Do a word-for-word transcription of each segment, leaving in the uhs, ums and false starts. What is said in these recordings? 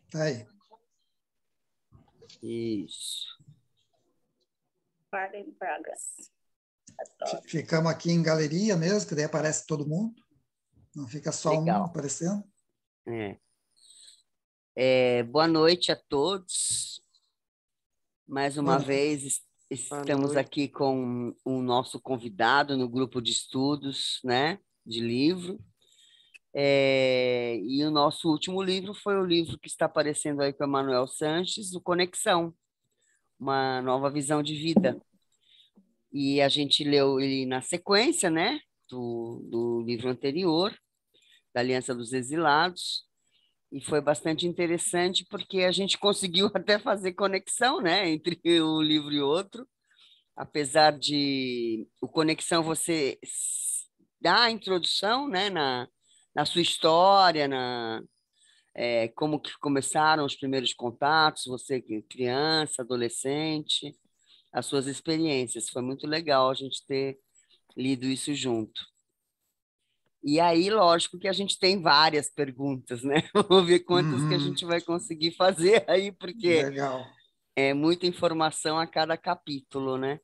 Tá aí. Isso. Karen Bragas. Adoro. Ficamos aqui em galeria mesmo, que daí aparece todo mundo. Não fica só Legal. um aparecendo. É. É, boa noite a todos. Mais uma Boa vez es- estamos aqui com o nosso convidado no grupo de estudos, né, de livro. É, e o nosso último livro foi o livro que está aparecendo aí com o Emanuel Sanches, o Conexão, uma nova visão de vida. E a gente leu ele na sequência, né, do, do livro anterior, da Aliança dos Exilados, e foi bastante interessante porque a gente conseguiu até fazer conexão, né, entre um livro e outro, apesar de o Conexão você s- dá a introdução, né, na, na sua história, na é, como que começaram os primeiros contatos, você que é criança, adolescente, as suas experiências. Foi muito legal a gente ter lido isso junto. E aí, lógico que a gente tem várias perguntas, né? Vamos ver quantas que a Uhum, gente vai conseguir fazer aí, porque legal. é muita informação a cada capítulo, né?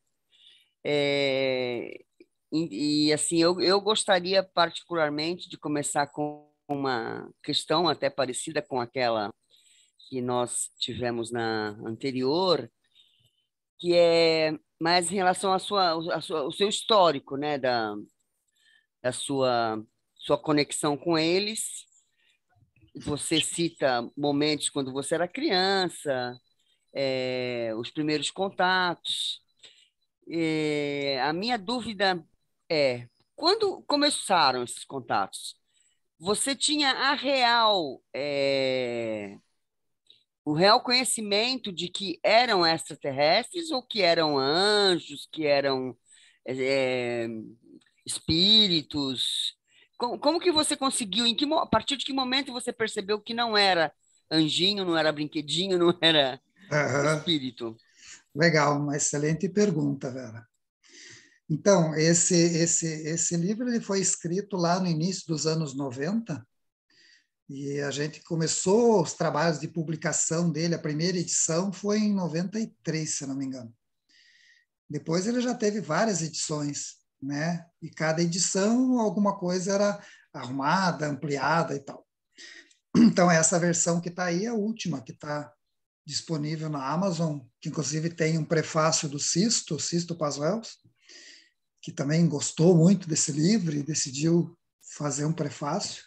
É, e, e, assim, eu, eu gostaria particularmente de começar com uma questão até parecida com aquela que nós tivemos na anterior, que é mais em relação à sua, à sua, ao seu histórico, né? Da, da sua, sua conexão com eles. Você cita momentos quando você era criança, é, os primeiros contatos. É, a minha dúvida é, quando começaram esses contatos, você tinha a real, é, o real conhecimento de que eram extraterrestres ou que eram anjos, que eram é, espíritos? Como, como que você conseguiu, em que, mo- a partir de que momento você percebeu que não era anjinho, não era brinquedinho, não era Aham, espírito? legal, uma excelente pergunta, Vera. Então, esse, esse, esse livro ele foi escrito lá no início dos anos noventa, e a gente começou os trabalhos de publicação dele, a primeira edição foi em noventa e três, se não me engano. Depois ele já teve várias edições, né? E cada edição alguma coisa era arrumada, ampliada e tal. Então essa versão que está aí é a última, que está disponível na Amazon, que inclusive tem um prefácio do Sisto, Sisto Pazuellos, que também gostou muito desse livro e decidiu fazer um prefácio.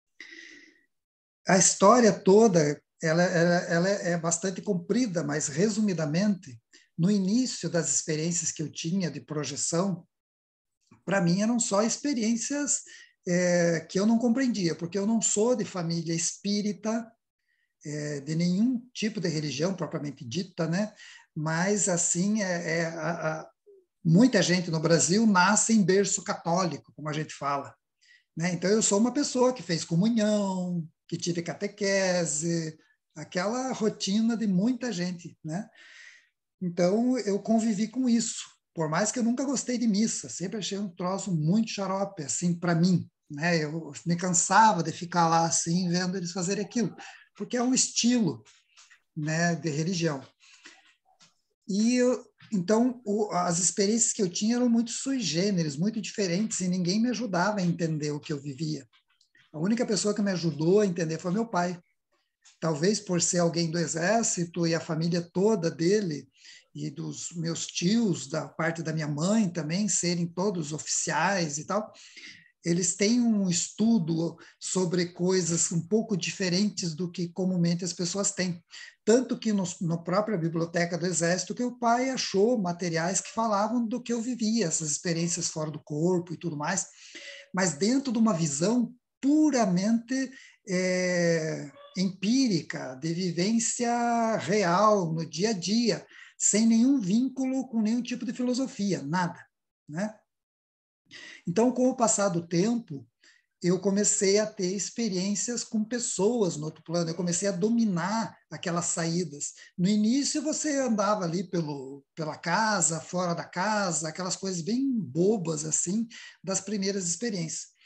A história toda ela, ela, ela é bastante comprida, mas resumidamente, no início das experiências que eu tinha de projeção, para mim eram só experiências é, que eu não compreendia, porque eu não sou de família espírita, é, de nenhum tipo de religião propriamente dita, né? Mas assim, é, é a, a, muita gente no Brasil nasce em berço católico, como a gente fala, né? Então eu sou uma pessoa que fez comunhão, que tive catequese, aquela rotina de muita gente, né? Então, eu convivi com isso. Por mais que eu nunca gostei de missa, sempre achei um troço muito xarope, assim, para mim. Né? Eu me cansava de ficar lá, assim, vendo eles fazerem aquilo, porque é um estilo, né, de religião. E, eu, então, o, as experiências que eu tinha eram muito sui generis, muito diferentes, e ninguém me ajudava a entender o que eu vivia. A única pessoa que me ajudou a entender foi meu pai. Talvez por ser alguém do exército e a família toda dele e dos meus tios, da parte da minha mãe também, serem todos oficiais e tal, eles têm um estudo sobre coisas um pouco diferentes do que comumente as pessoas têm. Tanto que no, no própria biblioteca do Exército, que o pai achou materiais que falavam do que eu vivia, essas experiências fora do corpo e tudo mais, mas dentro de uma visão puramente é, empírica, de vivência real, no dia a dia, sem nenhum vínculo com nenhum tipo de filosofia, nada, né? Então, com o passar do tempo, eu comecei a ter experiências com pessoas no outro plano, eu comecei a dominar aquelas saídas. No início, você andava ali pelo, pela casa, fora da casa, aquelas coisas bem bobas, assim, das primeiras experiências.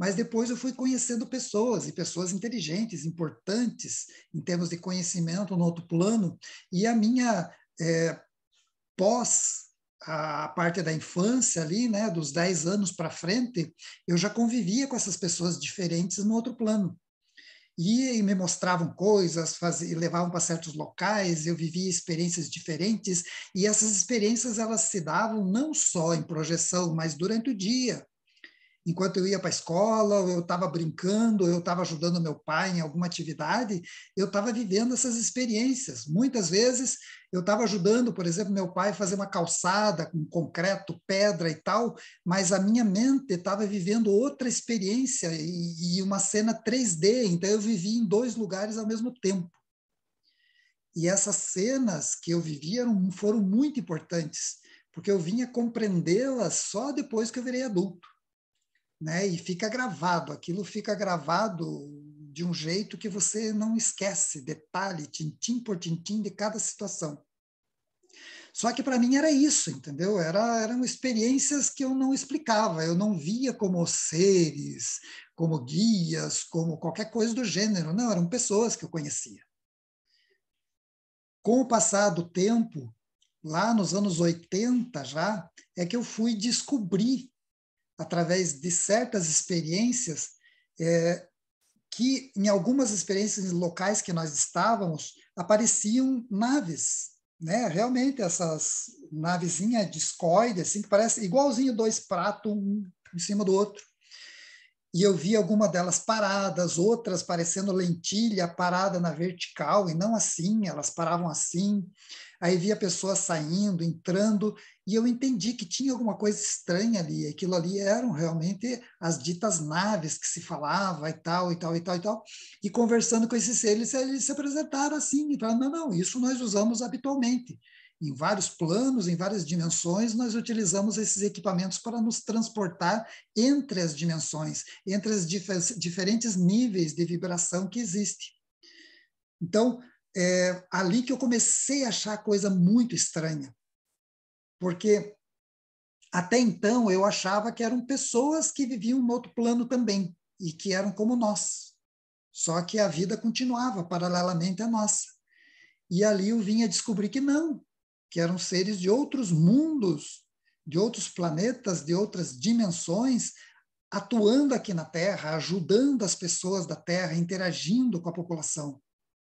Mas depois eu fui conhecendo pessoas, e pessoas inteligentes, importantes, em termos de conhecimento no outro plano, e a minha é, pós a parte da infância ali, né, dos dez anos para frente, eu já convivia com essas pessoas diferentes no outro plano. E, e me mostravam coisas, fazia, levavam para certos locais, eu vivia experiências diferentes, e essas experiências elas se davam não só em projeção, mas durante o dia. Enquanto eu ia para a escola, eu estava brincando, eu estava ajudando meu pai em alguma atividade, eu estava vivendo essas experiências. Muitas vezes eu estava ajudando, por exemplo, meu pai a fazer uma calçada com concreto, pedra e tal, mas a minha mente estava vivendo outra experiência e, e uma cena três D, então eu vivia em dois lugares ao mesmo tempo. E essas cenas que eu vivi eram, foram muito importantes, porque eu vinha compreendê-las só depois que eu virei adulto. Né? E fica gravado, aquilo fica gravado de um jeito que você não esquece, detalhe, tintim por tintim de cada situação. Só que para mim era isso, entendeu? Era, eram experiências que eu não explicava, eu não via como seres, como guias, como qualquer coisa do gênero, não, eram pessoas que eu conhecia. Com o passar do tempo, lá nos anos oitenta já, é que eu fui descobrir através de certas experiências, é, que em algumas experiências locais que nós estávamos, apareciam naves, né? Realmente essas navezinhas discoides, assim, que parece igualzinho dois pratos, um em cima do outro. E eu vi alguma delas paradas, outras parecendo lentilha parada na vertical, e não assim, elas paravam assim. Aí via pessoas saindo, entrando, e eu entendi que tinha alguma coisa estranha ali. Aquilo ali eram realmente as ditas naves que se falava e tal, e tal, e tal, e tal. E conversando com esses seres, eles se apresentaram assim, e falaram, não, não, isso nós usamos habitualmente. Em vários planos, em várias dimensões, nós utilizamos esses equipamentos para nos transportar entre as dimensões, entre os dif- diferentes níveis de vibração que existem. Então, é ali que eu comecei a achar coisa muito estranha, porque até então eu achava que eram pessoas que viviam no outro plano também, e que eram como nós, só que a vida continuava paralelamente à nossa. E ali eu vinha descobrir que não, que eram seres de outros mundos, de outros planetas, de outras dimensões, atuando aqui na Terra, ajudando as pessoas da Terra, interagindo com a população.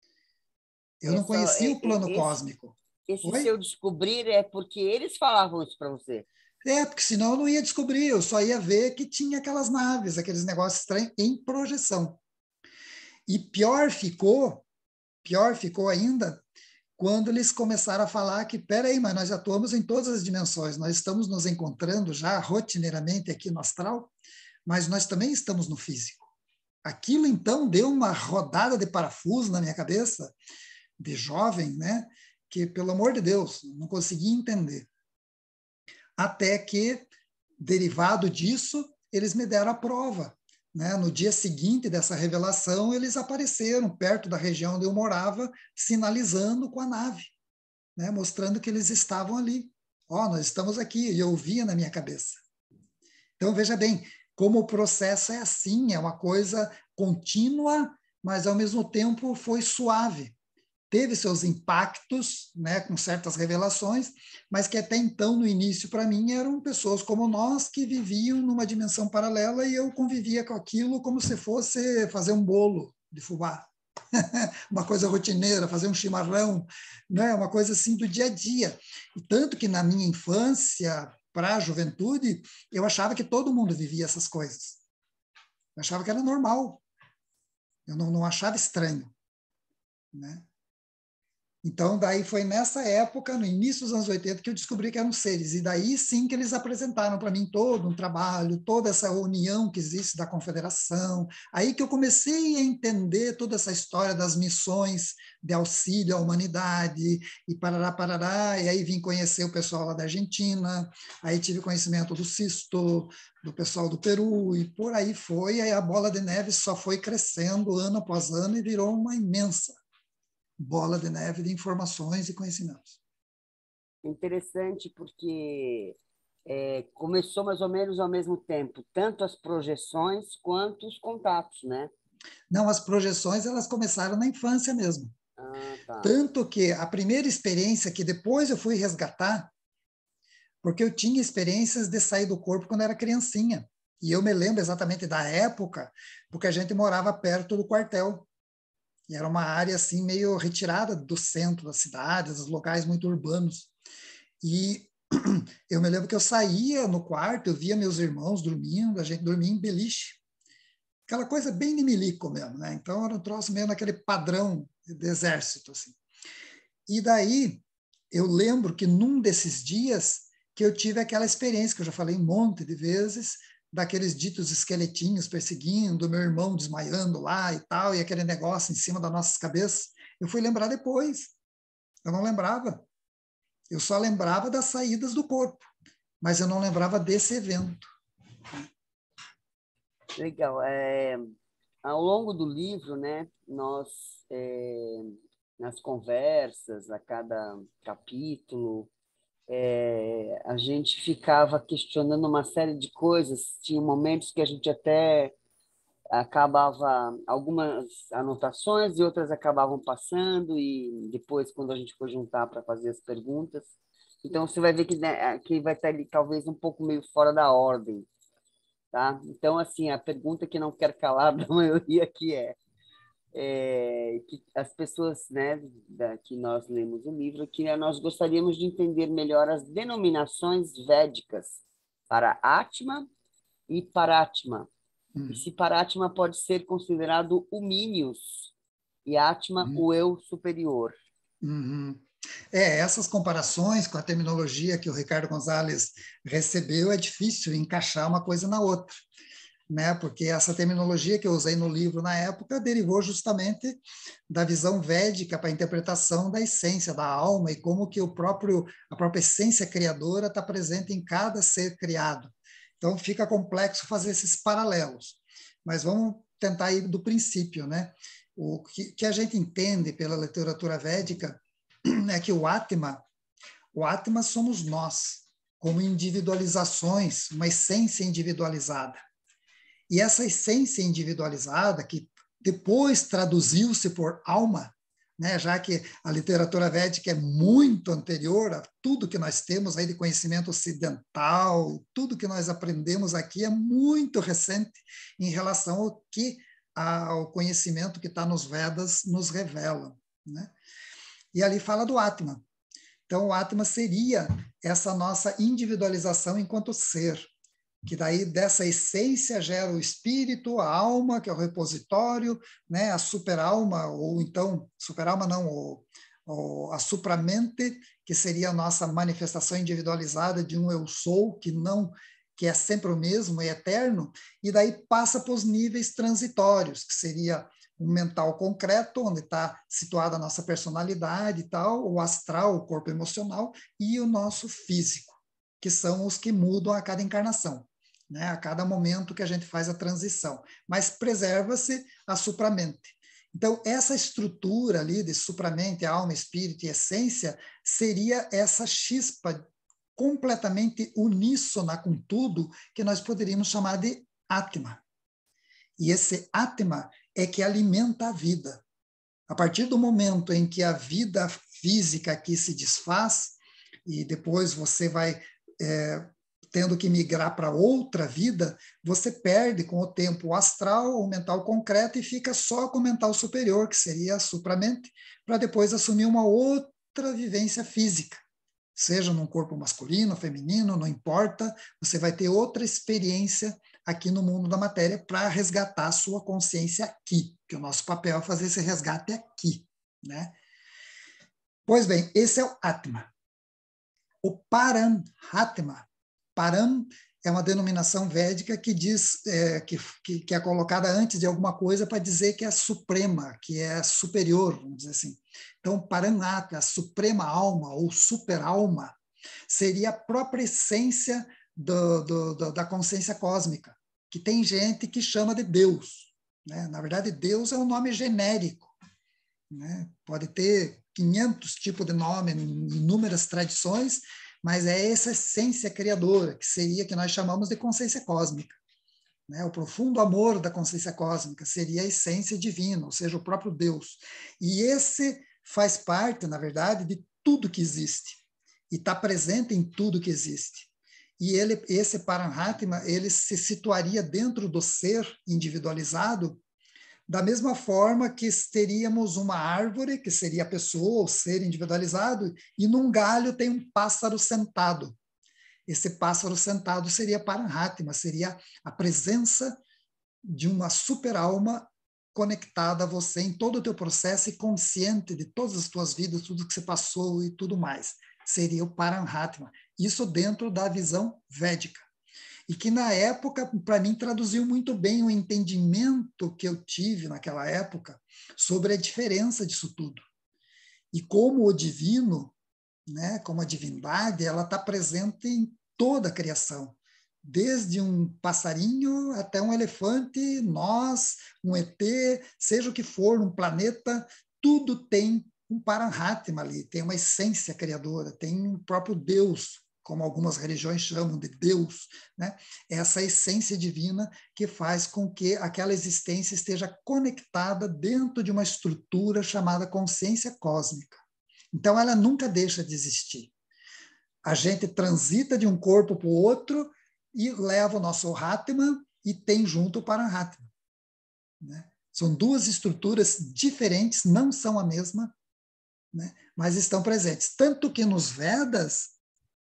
Eu É não só, conhecia é, o plano é, esse, cósmico. esse Oi? seu descobrir é porque eles falavam isso para você. É, porque senão eu não ia descobrir, eu só ia ver que tinha aquelas naves, aqueles negócios estranhos em projeção. E pior ficou, pior ficou ainda, quando eles começaram a falar que, peraí, mas nós atuamos em todas as dimensões, nós estamos nos encontrando já rotineiramente aqui no astral, mas nós também estamos no físico. Aquilo, então, deu uma rodada de parafuso na minha cabeça, de jovem, né? Que, pelo amor de Deus, não conseguia entender. Até que, derivado disso, eles me deram a prova. Né? No dia seguinte dessa revelação, eles apareceram perto da região onde eu morava, sinalizando com a nave, né? Mostrando que eles estavam ali. Ó, oh, nós estamos aqui, e eu via na minha cabeça. Então, veja bem, como o processo é assim, é uma coisa contínua, mas, ao mesmo tempo, foi suave. Teve seus impactos, né, com certas revelações, mas que até então, no início, para mim, eram pessoas como nós que viviam numa dimensão paralela e eu convivia com aquilo como se fosse fazer um bolo de fubá. Uma coisa rotineira, fazer um chimarrão, né, uma coisa assim do dia a dia. E tanto que na minha infância, para a juventude, eu achava que todo mundo vivia essas coisas. Eu achava que era normal. Eu não, não achava estranho, né? Então, daí foi nessa época, no início dos anos oitenta, que eu descobri que eram seres. E daí sim que eles apresentaram para mim todo um trabalho, toda essa união que existe da confederação. Aí que eu comecei a entender toda essa história das missões de auxílio à humanidade, e parará, parará. E aí vim conhecer o pessoal lá da Argentina, aí tive conhecimento do Sisto, do pessoal do Peru, e por aí foi. Aí a bola de neve só foi crescendo ano após ano e virou uma imensa bola de neve de informações e conhecimentos. Interessante porque é, começou mais ou menos ao mesmo tempo, tanto as projeções quanto os contatos, né? Não, as projeções elas começaram na infância mesmo. Ah, tá. Tanto que a primeira experiência que depois eu fui resgatar, porque eu tinha experiências de sair do corpo quando era criancinha. E eu me lembro exatamente da época, porque a gente morava perto do quartel. E era uma área assim meio retirada do centro da cidade, dos locais muito urbanos. E eu me lembro que eu saía no quarto, eu via meus irmãos dormindo, a gente dormia em beliche. Aquela coisa bem de milico mesmo, né? Então era um troço meio naquele padrão de exército, assim. E daí eu lembro que num desses dias que eu tive aquela experiência que eu já falei um monte de vezes, daqueles ditos esqueletinhos perseguindo, meu irmão desmaiando lá e tal, e aquele negócio em cima das nossas cabeças. Eu fui lembrar depois. Eu não lembrava. Eu só lembrava das saídas do corpo, mas eu não lembrava desse evento. Legal. É, ao longo do livro, né, nós, é, nas conversas, a cada capítulo, é, a gente ficava questionando uma série de coisas. Tinha momentos que a gente até acabava algumas anotações e outras acabavam passando, e depois, quando a gente for juntar para fazer as perguntas, então você vai ver que, né, que vai estar ali talvez um pouco meio fora da ordem, tá? Então, assim, a pergunta que não quer calar da maioria aqui é, é que as pessoas, né, da, que nós lemos o livro, que nós gostaríamos de entender melhor as denominações védicas para Atma e Paratma. E se Paratma pode ser considerado o Minius e Atma Uhum. o eu superior. Uhum. É, essas comparações com a terminologia que o Ricardo Gonzalez recebeu, é difícil encaixar uma coisa na outra, né? Porque essa terminologia que eu usei no livro na época derivou justamente da visão védica para a interpretação da essência, da alma, e como que o próprio, a própria essência criadora está presente em cada ser criado. Então fica complexo fazer esses paralelos. Mas vamos tentar ir do princípio, né? O que, que a gente entende pela literatura védica é que o Atma, o Atma somos nós, como individualizações, uma essência individualizada. E essa essência individualizada, que depois traduziu-se por alma, né, já que a literatura védica é muito anterior a tudo que nós temos aí de conhecimento ocidental, tudo que nós aprendemos aqui é muito recente em relação ao que ao conhecimento que está nos Vedas nos revela, né? E ali fala do Atma. Então, o Atma seria essa nossa individualização enquanto ser, que daí dessa essência gera o espírito, a alma, que é o repositório, né, a superalma, ou então, superalma não, o, o, a supramente, que seria a nossa manifestação individualizada de um eu sou, que não, que é sempre o mesmo, é eterno, e daí passa para os níveis transitórios, que seria o mental concreto, onde está situada a nossa personalidade e tal, o astral, o corpo emocional, e o nosso físico, que são os que mudam a cada encarnação, né? A cada momento que a gente faz a transição. Mas preserva-se a supramente. Então, essa estrutura ali de supramente, alma, espírito e essência, seria essa chispa completamente uníssona com tudo, que nós poderíamos chamar de Atma. E esse Atma é que alimenta a vida. A partir do momento em que a vida física aqui se desfaz, e depois você vai é, tendo que migrar para outra vida, você perde com o tempo o astral, o mental concreto, e fica só com o mental superior, que seria a supramente, para depois assumir uma outra vivência física. Seja num corpo masculino, feminino, não importa, você vai ter outra experiência aqui no mundo da matéria para resgatar a sua consciência aqui, que o nosso papel é fazer esse resgate aqui, né? Pois bem, esse é o Atma. O Param-Atma, Param é uma denominação védica que diz é, que, que, que é colocada antes de alguma coisa para dizer que é suprema, que é superior, vamos dizer assim. Então, Param-Atma, a suprema alma ou super-alma, seria a própria essência do, do, do, da consciência cósmica, que tem gente que chama de Deus, né? Na verdade, Deus é um nome genérico, né? Pode ter quinhentos tipos de nome, inúmeras tradições, mas é essa essência criadora, que seria que nós chamamos de consciência cósmica. Né? O profundo amor da consciência cósmica seria a essência divina, ou seja, o próprio Deus. E esse faz parte, na verdade, de tudo que existe, e está presente em tudo que existe. E ele, esse Paramatma, ele se situaria dentro do ser individualizado, da mesma forma que teríamos uma árvore, que seria a pessoa, o ser individualizado, e num galho tem um pássaro sentado. Esse pássaro sentado seria Paramatma, seria a presença de uma super-alma conectada a você em todo o teu processo e consciente de todas as tuas vidas, tudo que você passou e tudo mais. Seria o Paramatma. Isso dentro da visão védica. E que, na época, para mim, traduziu muito bem o entendimento que eu tive naquela época sobre a diferença disso tudo. E como o divino, né, como a divindade, ela está presente em toda a criação. Desde um passarinho até um elefante, nós, um E T, seja o que for, um planeta, tudo tem um Paramatma ali, tem uma essência criadora, tem o próprio Deus, como algumas religiões chamam de Deus, né? Essa essência divina que faz com que aquela existência esteja conectada dentro de uma estrutura chamada consciência cósmica. Então, ela nunca deixa de existir. A gente transita de um corpo para o outro e leva o nosso Atman e tem junto o Paramatma. Né? São duas estruturas diferentes, não são a mesma, né? Mas estão presentes. Tanto que nos Vedas,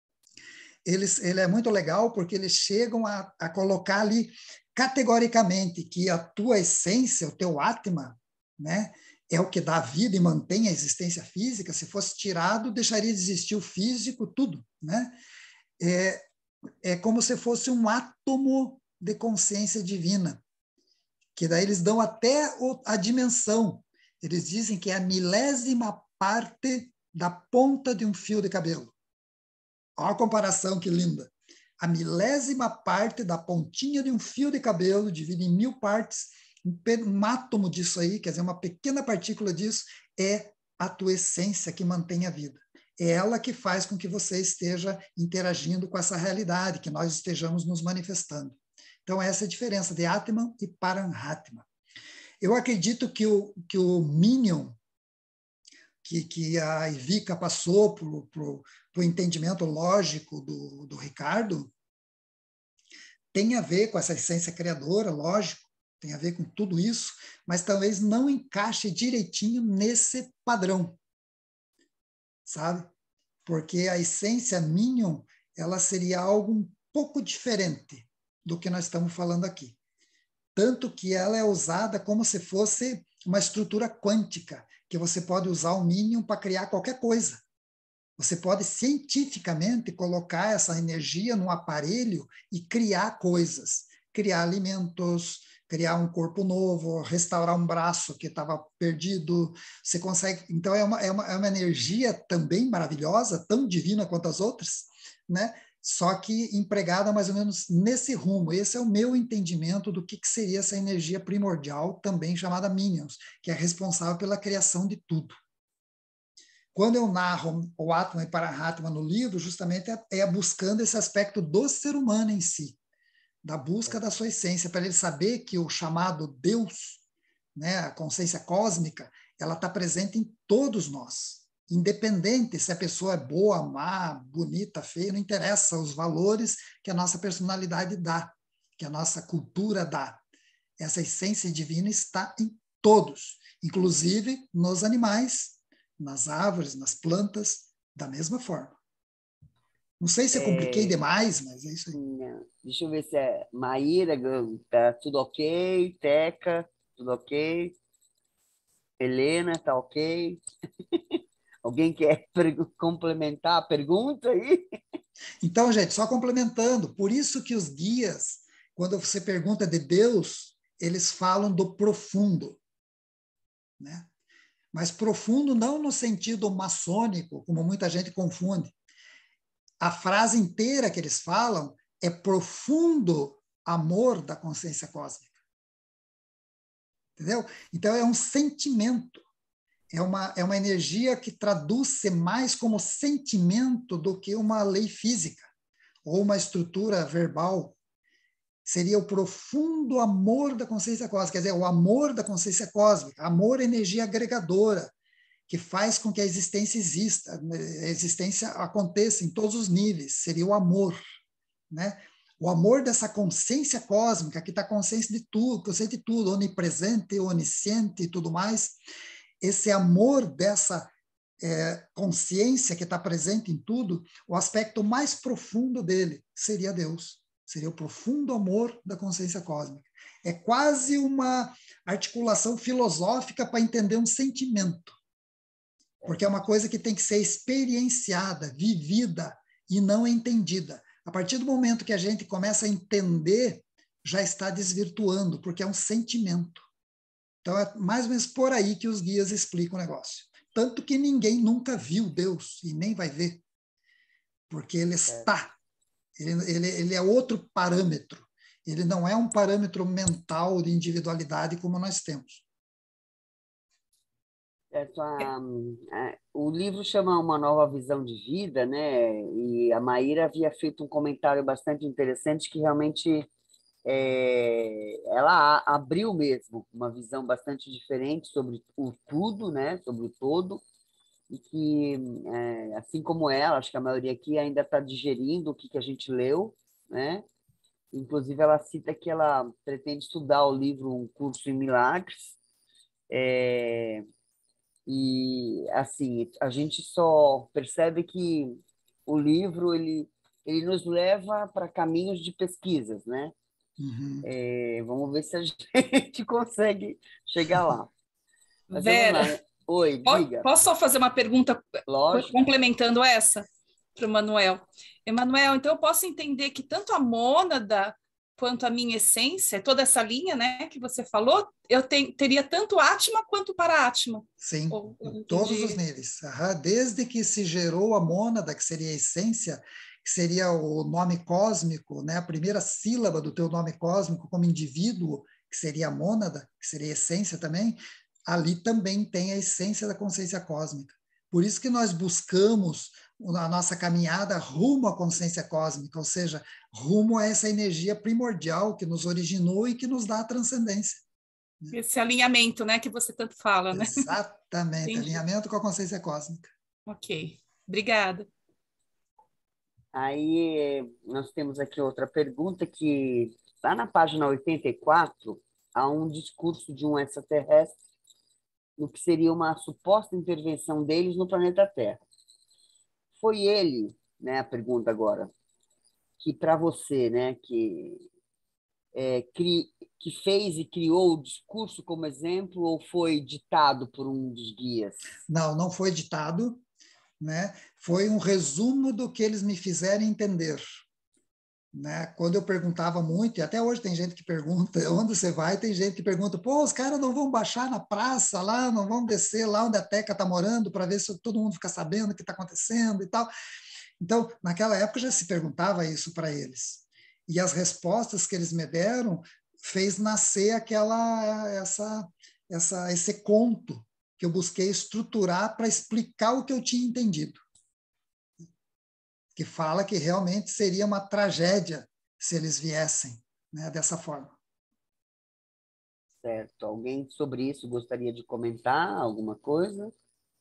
Eles, ele é muito legal porque eles chegam a, a colocar ali categoricamente que a tua essência, o teu Atma, né, é o que dá vida e mantém a existência física. Se fosse tirado, deixaria de existir o físico, tudo. Né? É, é como se fosse um átomo de consciência divina, que daí eles dão até a dimensão. Eles dizem que é a milésima parte da ponta de um fio de cabelo. Olha a comparação que linda. A milésima parte da pontinha de um fio de cabelo, divide em mil partes, um, um átomo disso aí, quer dizer, uma pequena partícula disso, é a tua essência que mantém a vida. É ela que faz com que você esteja interagindo com essa realidade, que nós estejamos nos manifestando. Então, essa é a diferença de Atman e Paramatma. Eu acredito que o, que o Minion, que, que a Ivica passou para o entendimento lógico do, do Ricardo, tem a ver com essa essência criadora, lógico, tem a ver com tudo isso, mas talvez não encaixe direitinho nesse padrão, sabe? Porque a essência Minion, ela seria algo um pouco diferente do que nós estamos falando aqui. Tanto que ela é usada como se fosse uma estrutura quântica, que você pode usar o Minion para criar qualquer coisa. Você pode cientificamente colocar essa energia num aparelho e criar coisas, criar alimentos, criar um corpo novo, restaurar um braço que estava perdido. Você consegue. Então, é uma, é, uma, é uma energia também maravilhosa, tão divina quanto as outras, né? Só que empregada mais ou menos nesse rumo. Esse é o meu entendimento do que, que seria essa energia primordial, também chamada Minions, que é responsável pela criação de tudo. Quando eu narro o Atman e Paramatma no livro, justamente é, é buscando esse aspecto do ser humano em si, da busca da sua essência, para ele saber que o chamado Deus, né, a consciência cósmica, ela está presente em todos nós. Independente se a pessoa é boa, má, bonita, feia, não interessa os valores que a nossa personalidade dá, que a nossa cultura dá. Essa essência divina está em todos, inclusive nos animais, nas árvores, nas plantas, da mesma forma. Não sei se eu compliquei É... demais, mas é isso aí. Não. Deixa eu ver se é Maíra, tá tudo ok, Teca, tudo ok, Helena, tá ok. Alguém quer complementar a pergunta aí? Então, gente, só complementando, por isso que os guias, quando você pergunta de Deus, eles falam do profundo, né? Mas profundo não no sentido maçônico, como muita gente confunde. A frase inteira que eles falam é profundo amor da consciência cósmica. Entendeu? Então, é um sentimento. é uma, é uma energia que traduz-se mais como sentimento do que uma lei física ou uma estrutura verbal. Seria o profundo amor da consciência cósmica, quer dizer, o amor da consciência cósmica. Amor é energia agregadora, que faz com que a existência exista, a existência aconteça em todos os níveis. Seria o amor, né? O amor dessa consciência cósmica, que está consciente de tudo, consciente de tudo, onipresente, onisciente e tudo mais. Esse amor dessa é, consciência que está presente em tudo, o aspecto mais profundo dele seria Deus. Seria o profundo amor da consciência cósmica. É quase uma articulação filosófica para entender um sentimento. Porque é uma coisa que tem que ser experienciada, vivida e não entendida. A partir do momento que a gente começa a entender, já está desvirtuando, porque é um sentimento. Então, é mais ou menos por aí que os guias explicam o negócio. Tanto que ninguém nunca viu Deus e nem vai ver, porque ele está. Ele, ele, ele é outro parâmetro. Ele não é um parâmetro mental de individualidade como nós temos. Certo, a, a, o livro chama Uma Nova Visão de Vida, né? E a Maíra havia feito um comentário bastante interessante que realmente é, ela a, abriu mesmo uma visão bastante diferente sobre o tudo, né? Sobre o todo, e que, é, assim como ela, acho que a maioria aqui ainda está digerindo o que, que a gente leu, né? Inclusive, ela cita que ela pretende estudar o livro Um Curso em Milagres, é, e, assim, a gente só percebe que o livro, ele, ele nos leva para caminhos de pesquisas, né? Uhum. É, vamos ver se a gente consegue chegar lá. Mas Vera, vamos lá. Oi, diga. Posso só fazer uma pergunta Lógico. Complementando essa para o Manuel? Emanuel, então eu posso entender que tanto a mônada quanto a minha essência, toda essa linha, né, que você falou, eu ten, teria tanto Atma quanto Para-Atma. Sim, Ou, em todos os níveis. Uhum. Desde que se gerou a mônada, que seria a essência, que seria o nome cósmico, né, a primeira sílaba do teu nome cósmico como indivíduo, que seria a mônada, que seria a essência também, ali também tem a essência da consciência cósmica. Por isso que nós buscamos a nossa caminhada rumo à consciência cósmica, ou seja, rumo a essa energia primordial que nos originou e que nos dá a transcendência. Esse alinhamento, né, que você tanto fala, né? Exatamente, alinhamento com a consciência cósmica. Ok, obrigada. Aí nós temos aqui outra pergunta que lá na página oitenta e quatro há um discurso de um extraterrestre no que seria uma suposta intervenção deles no planeta Terra. Foi ele, né, a pergunta agora, que para você, né, que, é, cri, que fez e criou o discurso como exemplo ou foi ditado por um dos guias? Não, não foi ditado, né? Foi um resumo do que eles me fizeram entender. Né? Quando eu perguntava muito, e até hoje tem gente que pergunta, onde você vai, tem gente que pergunta, pô, os caras não vão baixar na praça lá, não vão descer lá onde a Teca está morando para ver se todo mundo fica sabendo o que está acontecendo e tal. Então, naquela época já se perguntava isso para eles. E as respostas que eles me deram fez nascer aquela, essa, essa, esse conto que eu busquei estruturar para explicar o que eu tinha entendido. Que fala que realmente seria uma tragédia se eles viessem, né, dessa forma. Certo. Alguém sobre isso gostaria de comentar alguma coisa?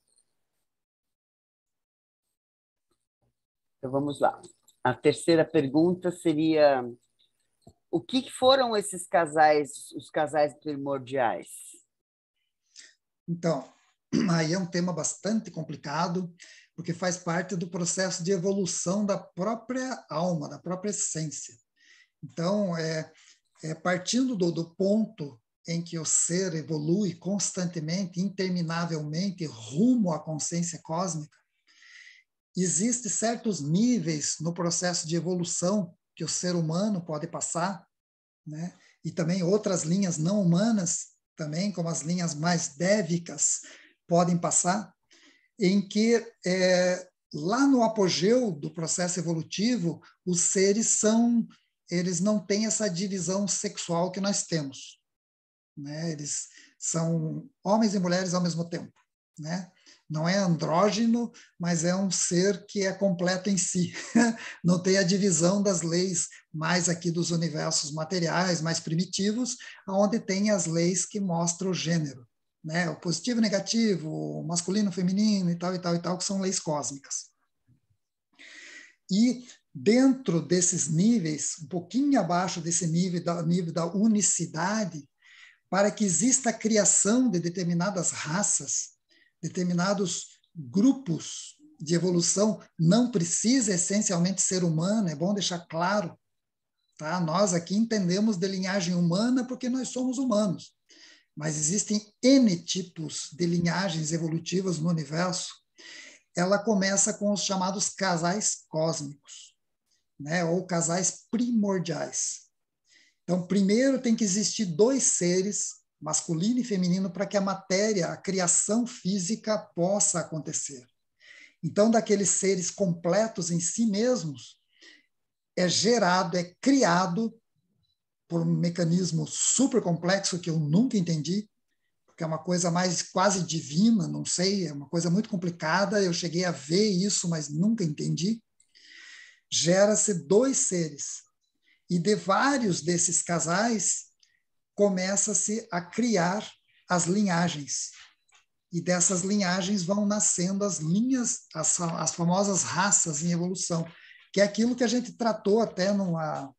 Então vamos lá. A terceira pergunta seria: o que foram esses casais, os casais primordiais? Então, aí é um tema bastante complicado, porque faz parte do processo de evolução da própria alma, da própria essência. Então, é, é partindo do, do ponto em que o ser evolui constantemente, interminavelmente, rumo à consciência cósmica, existem certos níveis no processo de evolução que o ser humano pode passar, né? E também outras linhas não humanas, também como as linhas mais dévicas, podem passar, em que é, lá no apogeu do processo evolutivo, os seres são, eles não têm essa divisão sexual que nós temos, né? Eles são homens e mulheres ao mesmo tempo. né? Não é andrógeno, mas é um ser que é completo em si. Não tem a divisão das leis mais aqui dos universos materiais, mais primitivos, onde tem as leis que mostram o gênero, né? O positivo e negativo, o masculino, feminino e tal, e tal, e tal, que são leis cósmicas. E dentro desses níveis, um pouquinho abaixo desse nível da, nível da unicidade, para que exista a criação de determinadas raças, determinados grupos de evolução, não precisa essencialmente ser humano, é bom deixar claro. Tá? Nós aqui entendemos de linhagem humana porque nós somos humanos, mas existem N tipos de linhagens evolutivas no universo. Ela começa com os chamados casais cósmicos, né? Ou casais primordiais. Então, primeiro tem que existir dois seres, masculino e feminino, para que a matéria, a criação física possa acontecer. Então, daqueles seres completos em si mesmos, é gerado, é criado por um mecanismo super complexo que eu nunca entendi, porque é uma coisa mais quase divina, não sei, é uma coisa muito complicada, eu cheguei a ver isso, mas nunca entendi. Gera-se dois seres, e de vários desses casais, começa-se a criar as linhagens. E dessas linhagens vão nascendo as linhas, as, as famosas raças em evolução, que é aquilo que a gente tratou até numa...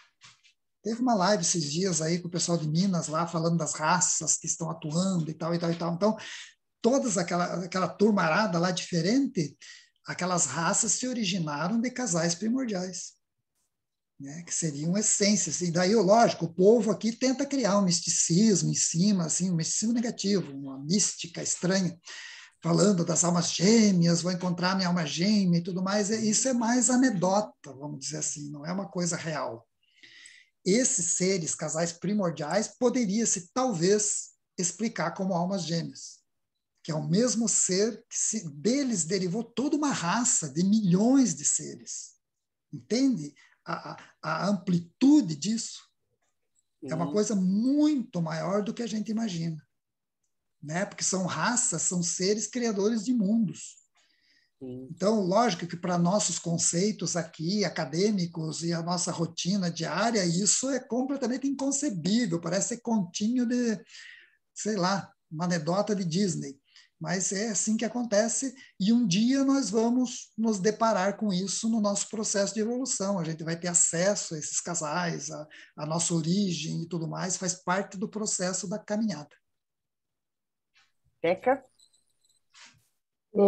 Teve uma live esses dias aí com o pessoal de Minas lá, falando das raças que estão atuando e tal, e tal, e tal. Então, todas aquela, aquela turmarada lá diferente, aquelas raças se originaram de casais primordiais, né, que seriam essências. E daí, lógico, o povo aqui tenta criar um misticismo em cima, assim, um misticismo negativo, uma mística estranha, falando das almas gêmeas, vou encontrar minha alma gêmea e tudo mais. Isso é mais anedota, vamos dizer assim, não é uma coisa real. Esses seres, casais primordiais, poderia-se talvez explicar como almas gêmeas, que é o mesmo ser que se, deles derivou toda uma raça de milhões de seres. Entende? A, a amplitude disso é uma coisa muito maior do que a gente imagina, né? Porque são raças, são seres criadores de mundos. Sim. Então, lógico que para nossos conceitos aqui, acadêmicos, e a nossa rotina diária, isso é completamente inconcebível, parece ser continho de, sei lá, uma anedota de Disney. Mas é assim que acontece, e um dia nós vamos nos deparar com isso no nosso processo de evolução. A gente vai ter acesso a esses casais, a, a nossa origem e tudo mais, faz parte do processo da caminhada. Teca? É...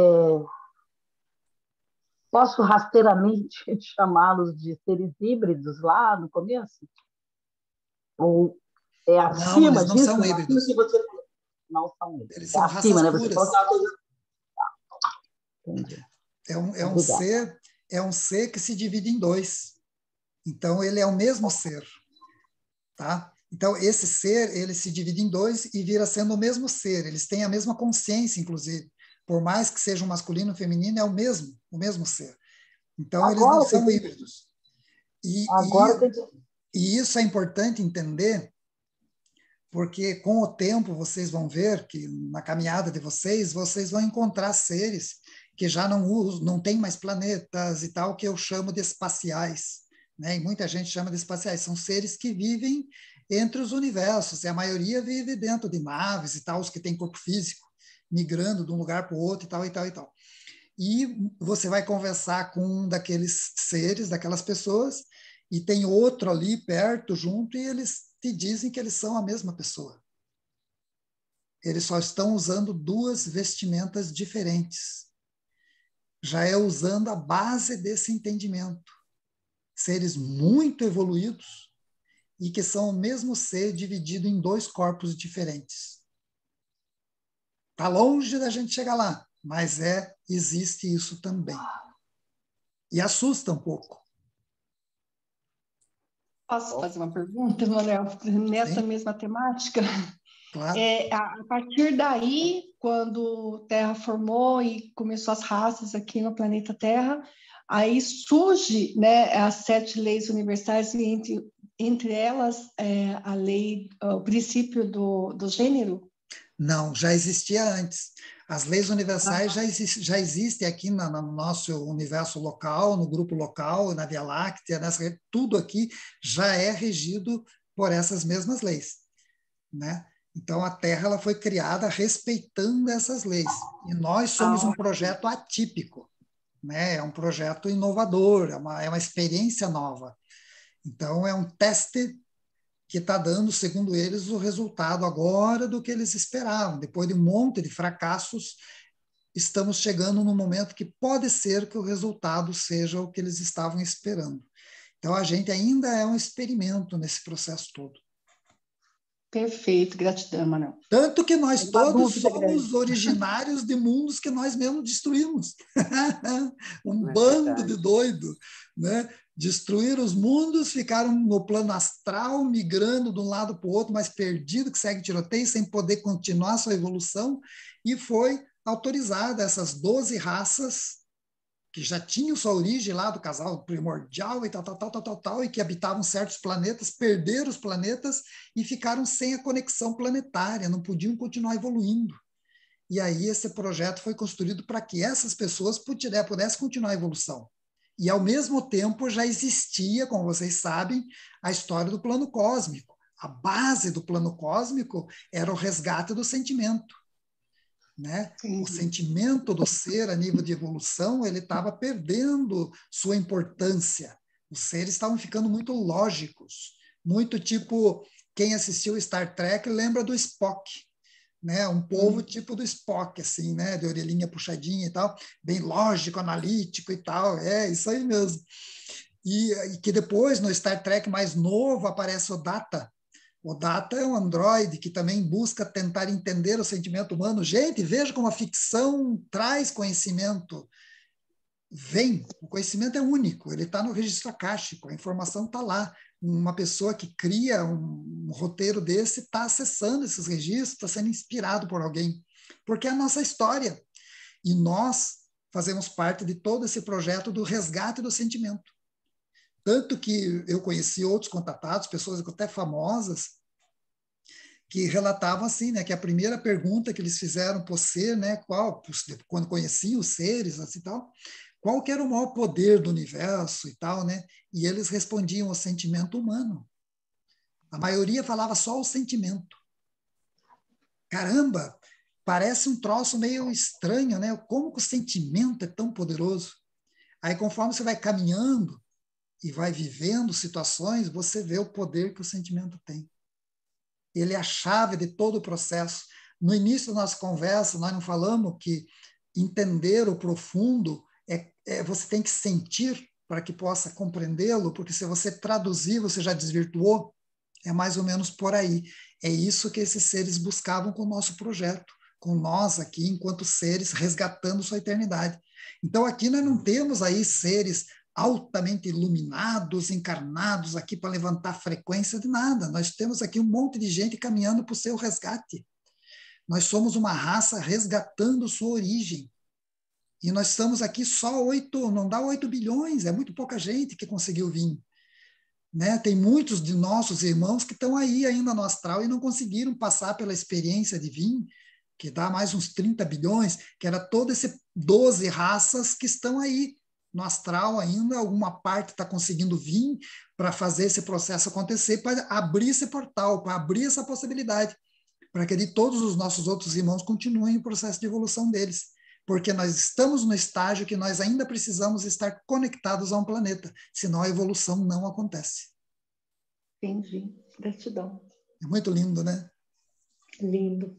Posso rasteiramente chamá-los de seres híbridos lá no começo? Ou é acima não, eles não disso? São híbridos. Que você... Não são híbridos. Eles são é acima, raças né? puras. Entendi. É um, é, um ser, é um ser que se divide em dois. Então, ele é o mesmo ser. Tá? Então, esse ser, ele se divide em dois e vira sendo o mesmo ser. Eles têm a mesma consciência, inclusive. Por mais que seja um masculino ou feminino, é o mesmo, o mesmo ser. Então, Agora, eles não são tem... híbridos. E, Agora, e, tem... e isso é importante entender, porque com o tempo vocês vão ver que na caminhada de vocês, vocês vão encontrar seres que já não usam, não tem mais planetas e tal, que eu chamo de espaciais, né? E muita gente chama de espaciais. São seres que vivem entre os universos, e a maioria vive dentro de naves e tal, os que têm corpo físico, migrando de um lugar para o outro e tal, e tal, e tal. E você vai conversar com um daqueles seres, daquelas pessoas, e tem outro ali perto, junto, e eles te dizem que eles são a mesma pessoa. Eles só estão usando duas vestimentas diferentes. Já é usando a base desse entendimento. Seres muito evoluídos e que são o mesmo ser dividido em dois corpos diferentes. Está longe da gente chegar lá, mas é, existe isso também. E assusta um pouco. Posso fazer uma pergunta, Manuel? Nessa Sim. mesma temática? Claro. É, a partir daí, quando a Terra formou e começou as raças aqui no planeta Terra, aí surge, né, as sete leis universais, e entre, entre elas é, a lei, o princípio do, do gênero? Não, já existia antes. As leis universais já, exist, já existem aqui na, no nosso universo local, no grupo local, na Via Láctea, nessa, tudo aqui já é regido por essas mesmas leis, né? Então, a Terra ela foi criada respeitando essas leis. E nós somos um projeto atípico, né? É um projeto inovador, é uma, é uma experiência nova. Então, é um teste que está dando, segundo eles, o resultado agora do que eles esperavam. Depois de um monte de fracassos, estamos chegando num momento que pode ser que o resultado seja o que eles estavam esperando. Então, a gente ainda é um experimento nesse processo todo. Perfeito, gratidão, Manuel. Tanto que nós todos somos originários de mundos que nós mesmos destruímos. Um É bando verdade. de doido, né? Destruíram os mundos, ficaram no plano astral, migrando de um lado para o outro, mas perdido, que segue tiroteio, sem poder continuar sua evolução, e foi autorizada essas doze raças que já tinham sua origem lá do casal primordial e tal, tal, tal, tal, tal, tal, e que habitavam certos planetas, perderam os planetas e ficaram sem a conexão planetária, não podiam continuar evoluindo. E aí esse projeto foi construído para que essas pessoas pudessem continuar a evolução. E, ao mesmo tempo, já existia, como vocês sabem, a história do plano cósmico. A base do plano cósmico era o resgate do sentimento, né? O sentimento do ser a nível de evolução, ele estava perdendo sua importância. Os seres estavam ficando muito lógicos, muito tipo, quem assistiu Star Trek lembra do Spock, né? Um povo hum. tipo do Spock, assim, né? De orelhinha puxadinha e tal, bem lógico, analítico e tal, é isso aí mesmo. E, e que depois, no Star Trek mais novo, aparece o Data. O Data é um androide que também busca tentar entender o sentimento humano. Gente, veja como a ficção traz conhecimento. Vem, o conhecimento é único, ele está no registro acástico, a informação está lá. Uma pessoa que cria um, um roteiro desse está acessando esses registros, está sendo inspirado por alguém, porque é a nossa história. E nós fazemos parte de todo esse projeto do resgate do sentimento. Tanto que eu conheci outros contatados, pessoas até famosas, que relatavam assim, né, que a primeira pergunta que eles fizeram para o ser, né, qual, quando conheciam os seres, assim, tal, qual que era o maior poder do universo e tal, né? E eles respondiam o sentimento humano. A maioria falava só o sentimento. Caramba, parece um troço meio estranho, né? Como que o sentimento é tão poderoso? Aí, conforme você vai caminhando e vai vivendo situações, você vê o poder que o sentimento tem. Ele é a chave de todo o processo. No início da nossa conversa, nós não falamos que entender o profundo é, é você tem que sentir para que possa compreendê-lo, porque se você traduzir, você já desvirtuou. É mais ou menos por aí. É isso que esses seres buscavam com o nosso projeto, com nós aqui, enquanto seres, resgatando sua eternidade. Então, aqui nós não temos aí seres altamente iluminados, encarnados aqui para levantar a frequência de nada. Nós temos aqui um monte de gente caminhando para o seu resgate. Nós somos uma raça resgatando sua origem. E nós estamos aqui só oito, não dá oito bilhões, é muito pouca gente que conseguiu vir. Né? Tem muitos de nossos irmãos que estão aí ainda no astral e não conseguiram passar pela experiência de vir, que dá mais uns trinta bilhões, que era todo esse doze raças que estão aí no astral ainda, alguma parte está conseguindo vir para fazer esse processo acontecer, para abrir esse portal, para abrir essa possibilidade, para que de todos os nossos outros irmãos continuem o processo de evolução deles. Porque nós estamos no estágio que nós ainda precisamos estar conectados a um planeta, senão a evolução não acontece. Entendi. Gratidão. É muito lindo, né? Lindo.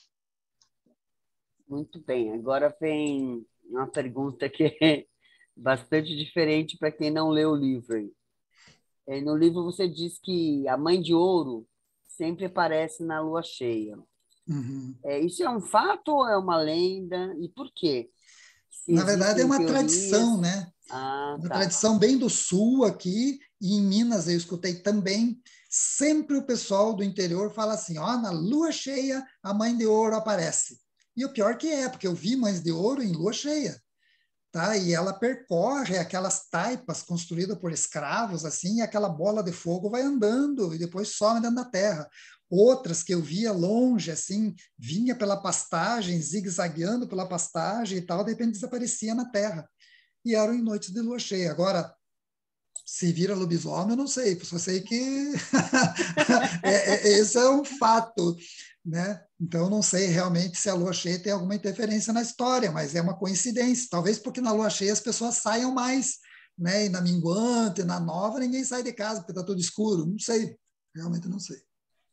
Muito bem. Agora vem uma pergunta que é bastante diferente para quem não leu o livro. É, no livro você diz que a Mãe de Ouro sempre aparece na lua cheia. Uhum. É, isso é um fato ou é uma lenda? E por quê? Se Na verdade, é uma teorias... tradição, né? Ah, uma tá. tradição bem do sul aqui, e em Minas eu escutei também. Sempre o pessoal do interior fala assim, ó, na lua cheia a Mãe de Ouro aparece. E o pior que é, porque eu vi Mães de Ouro em lua cheia. Tá? E ela percorre aquelas taipas construídas por escravos, assim, e aquela bola de fogo vai andando e depois some dentro da terra. outras que eu via longe, assim, vinha pela pastagem, zigue-zagueando pela pastagem e tal, de repente desaparecia na terra. E eram em noites de lua cheia. Agora, se vira lobisomem, eu não sei, só sei que é, é, esse é um fato, né? Então, não sei realmente se a lua cheia tem alguma interferência na história, mas é uma coincidência. Talvez porque na lua cheia as pessoas saiam mais, né? E na minguante, na nova, ninguém sai de casa porque está tudo escuro. Não sei, realmente não sei.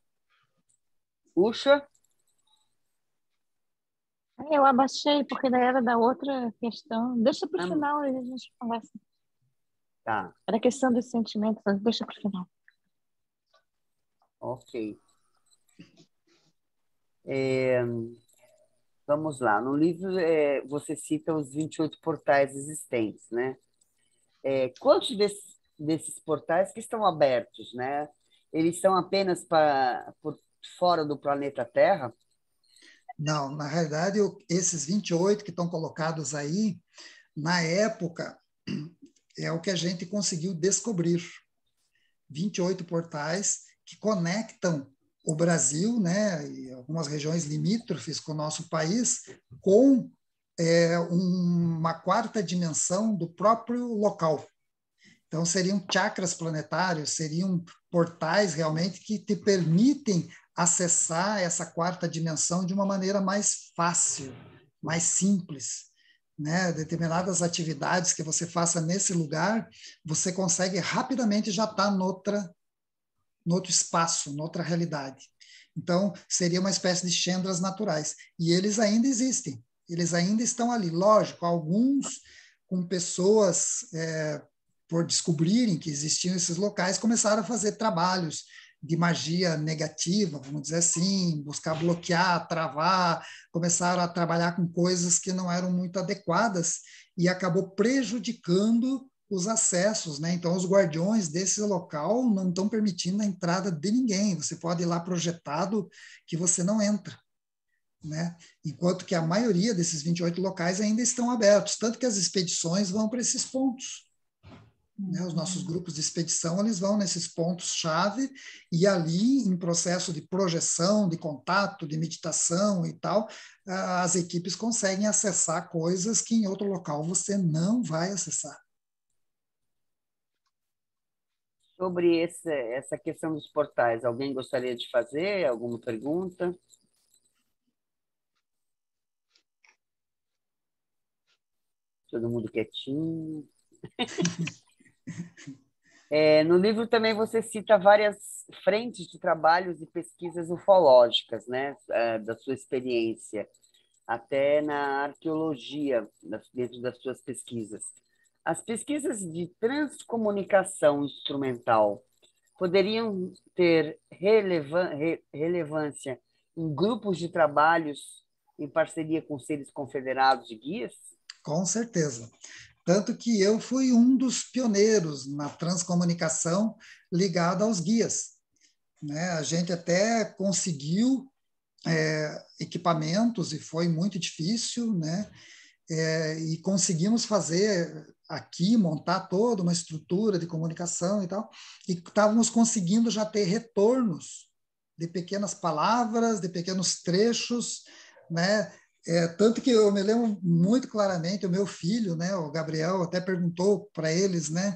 Puxa. Eu abaixei, porque daí era da outra questão. Deixa para o final, aí a gente conversa. Tá. Era a questão dos sentimentos, mas deixa para o final. Ok. É, vamos lá. No livro, é, você cita os vinte e oito portais existentes, né? É, quantos desses, desses portais que estão abertos, né? Eles estão apenas para, por fora do planeta Terra? Não, na realidade, eu, esses vinte e oito que estão colocados aí, na época, é o que a gente conseguiu descobrir. vinte e oito portais que conectam o Brasil, né, e algumas regiões limítrofes com o nosso país, com é, uma quarta dimensão do próprio local. Então, seriam chakras planetários, seriam portais realmente que te permitem acessar essa quarta dimensão de uma maneira mais fácil, mais simples. Né? Determinadas atividades que você faça nesse lugar, você consegue rapidamente já estar noutra, noutro espaço, noutra realidade. Então, seria uma espécie de Chandras naturais. E eles ainda existem, eles ainda estão ali. Lógico, alguns com pessoas... É, por descobrirem que existiam esses locais, começaram a fazer trabalhos de magia negativa, vamos dizer assim, buscar bloquear, travar, começaram a trabalhar com coisas que não eram muito adequadas e acabou prejudicando os acessos, né? Então, os guardiões desse local não estão permitindo a entrada de ninguém. Você pode ir lá projetado que você não entra. Né? Enquanto que a maioria desses vinte e oito locais ainda estão abertos, tanto que as expedições vão para esses pontos. Né, os nossos grupos de expedição, eles vão nesses pontos-chave e ali, em processo de projeção, de contato, de meditação e tal, as equipes conseguem acessar coisas que em outro local você não vai acessar. Sobre esse, essa questão dos portais, alguém gostaria de fazer alguma pergunta? Todo mundo quietinho. É, no livro também você cita várias frentes de trabalhos e pesquisas ufológicas, né, da sua experiência, até na arqueologia, dentro das suas pesquisas. As pesquisas de transcomunicação instrumental poderiam ter relevan- re- relevância em grupos de trabalhos em parceria com seres confederados e guias? Com certeza. Tanto que eu fui um dos pioneiros na transcomunicação ligada aos guias. Né? A gente até conseguiu é, equipamentos e foi muito difícil, né? É, e conseguimos fazer aqui, montar toda uma estrutura de comunicação e tal, e estávamos conseguindo já ter retornos de pequenas palavras, de pequenos trechos, né? É, tanto que eu me lembro muito claramente, o meu filho, né, o Gabriel, até perguntou para eles, né,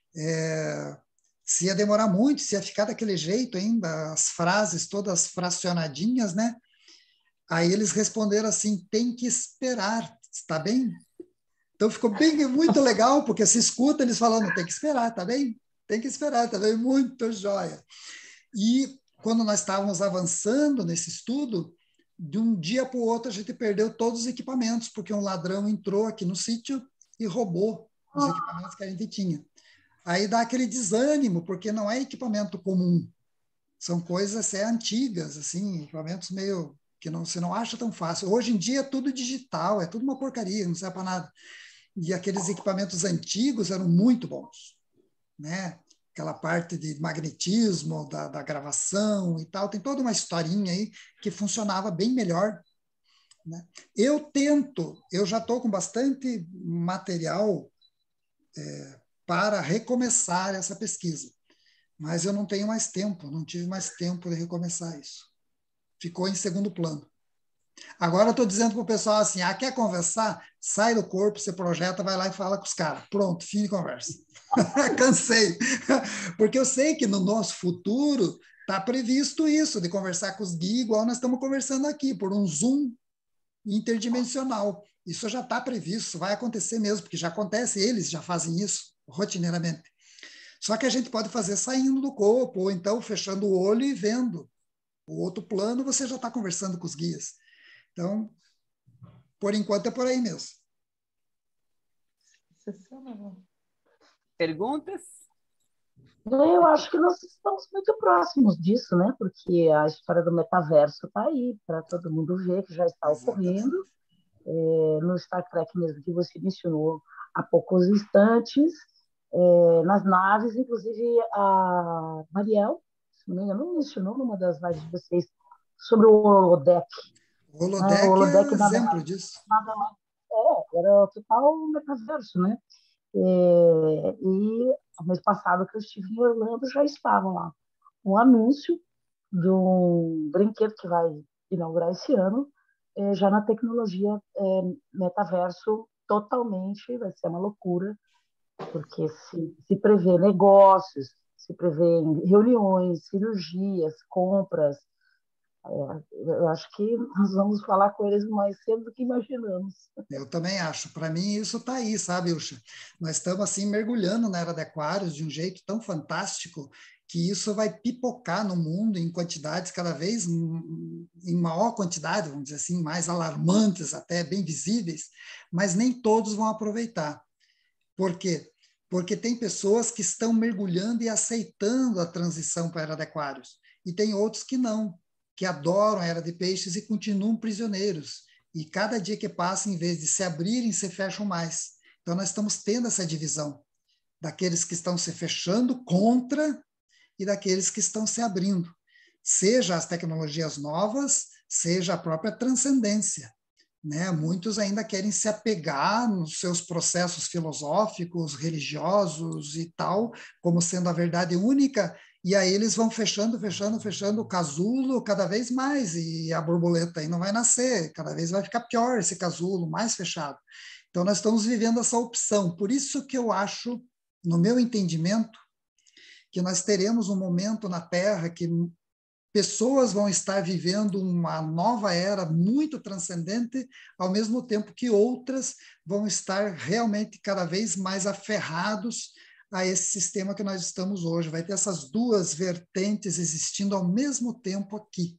é, se ia demorar muito, se ia ficar daquele jeito ainda, as frases todas fracionadinhas, né? Aí eles responderam assim, tem que esperar, está bem? Então ficou bem, muito legal, porque se escuta eles falando, tem que esperar, tá bem? Tem que esperar, tá bem? Muito jóia. E quando nós estávamos avançando nesse estudo, de um dia para o outro a gente perdeu todos os equipamentos, porque um ladrão entrou aqui no sítio e roubou os equipamentos que a gente tinha. Aí dá aquele desânimo, porque não é equipamento comum, são coisas é, antigas, assim, equipamentos meio que não, você não acha tão fácil. Hoje em dia é tudo digital, é tudo uma porcaria, não serve para nada. E aqueles equipamentos antigos eram muito bons, né? Aquela parte de magnetismo, da, da gravação e tal, tem toda uma historinha aí que funcionava bem melhor. Né? Eu tento, eu já estou com bastante material é, para recomeçar essa pesquisa. Mas eu não tenho mais tempo, não tive mais tempo de recomeçar isso. Ficou em segundo plano. Agora eu estou dizendo para o pessoal assim, ah, quer conversar? Sai do corpo, você projeta, vai lá e fala com os caras. Pronto, fim de conversa. Cansei. Porque eu sei que no nosso futuro está previsto isso, de conversar com os guias, igual nós estamos conversando aqui, por um Zoom interdimensional. Isso já está previsto, vai acontecer mesmo, porque já acontece, eles já fazem isso rotineiramente. Só que a gente pode fazer saindo do corpo, ou então fechando o olho e vendo. O outro plano, você já está conversando com os guias. Então, por enquanto é por aí mesmo. Perguntas? Eu acho que nós estamos muito próximos disso, né? Porque a história do metaverso está aí para todo mundo ver que já está ocorrendo. É, no Star Trek mesmo, que você mencionou há poucos instantes, é, nas naves, inclusive a Mariel, se não me engano, mencionou numa das lives de vocês sobre o holodeck. O holodeck, né? O holodeck é nada, exemplo disso. Nada mais, é, era total metaverso, né? É, e no mês passado que eu estive em Orlando já estava lá um anúncio de um brinquedo que vai inaugurar esse ano, é, já na tecnologia é, metaverso totalmente, vai ser uma loucura, porque se, se prevê negócios, se prevê reuniões, cirurgias, compras. É, eu acho que nós vamos falar com eles mais cedo do que imaginamos. Eu também acho. Para mim, isso está aí, sabe, Ilcha? Nós estamos assim mergulhando na era de Aquários de um jeito tão fantástico que isso vai pipocar no mundo em quantidades cada vez em maior quantidade, vamos dizer assim, mais alarmantes, até bem visíveis, mas nem todos vão aproveitar. Por quê? Porque tem pessoas que estão mergulhando e aceitando a transição para a era de Aquários, e tem outros que não, que adoram a era de Peixes e continuam prisioneiros. E cada dia que passa, em vez de se abrirem, se fecham mais. Então, nós estamos tendo essa divisão daqueles que estão se fechando contra e daqueles que estão se abrindo. Seja as tecnologias novas, seja a própria transcendência. Né? Muitos ainda querem se apegar nos seus processos filosóficos, religiosos e tal, como sendo a verdade única, e aí eles vão fechando, fechando, fechando o casulo cada vez mais, e a borboleta aí não vai nascer, cada vez vai ficar pior esse casulo, mais fechado. Então, nós estamos vivendo essa opção. Por isso que eu acho, no meu entendimento, que nós teremos um momento na Terra que pessoas vão estar vivendo uma nova era muito transcendente, ao mesmo tempo que outras vão estar realmente cada vez mais aferrados a esse sistema que nós estamos hoje. Vai ter essas duas vertentes existindo ao mesmo tempo aqui.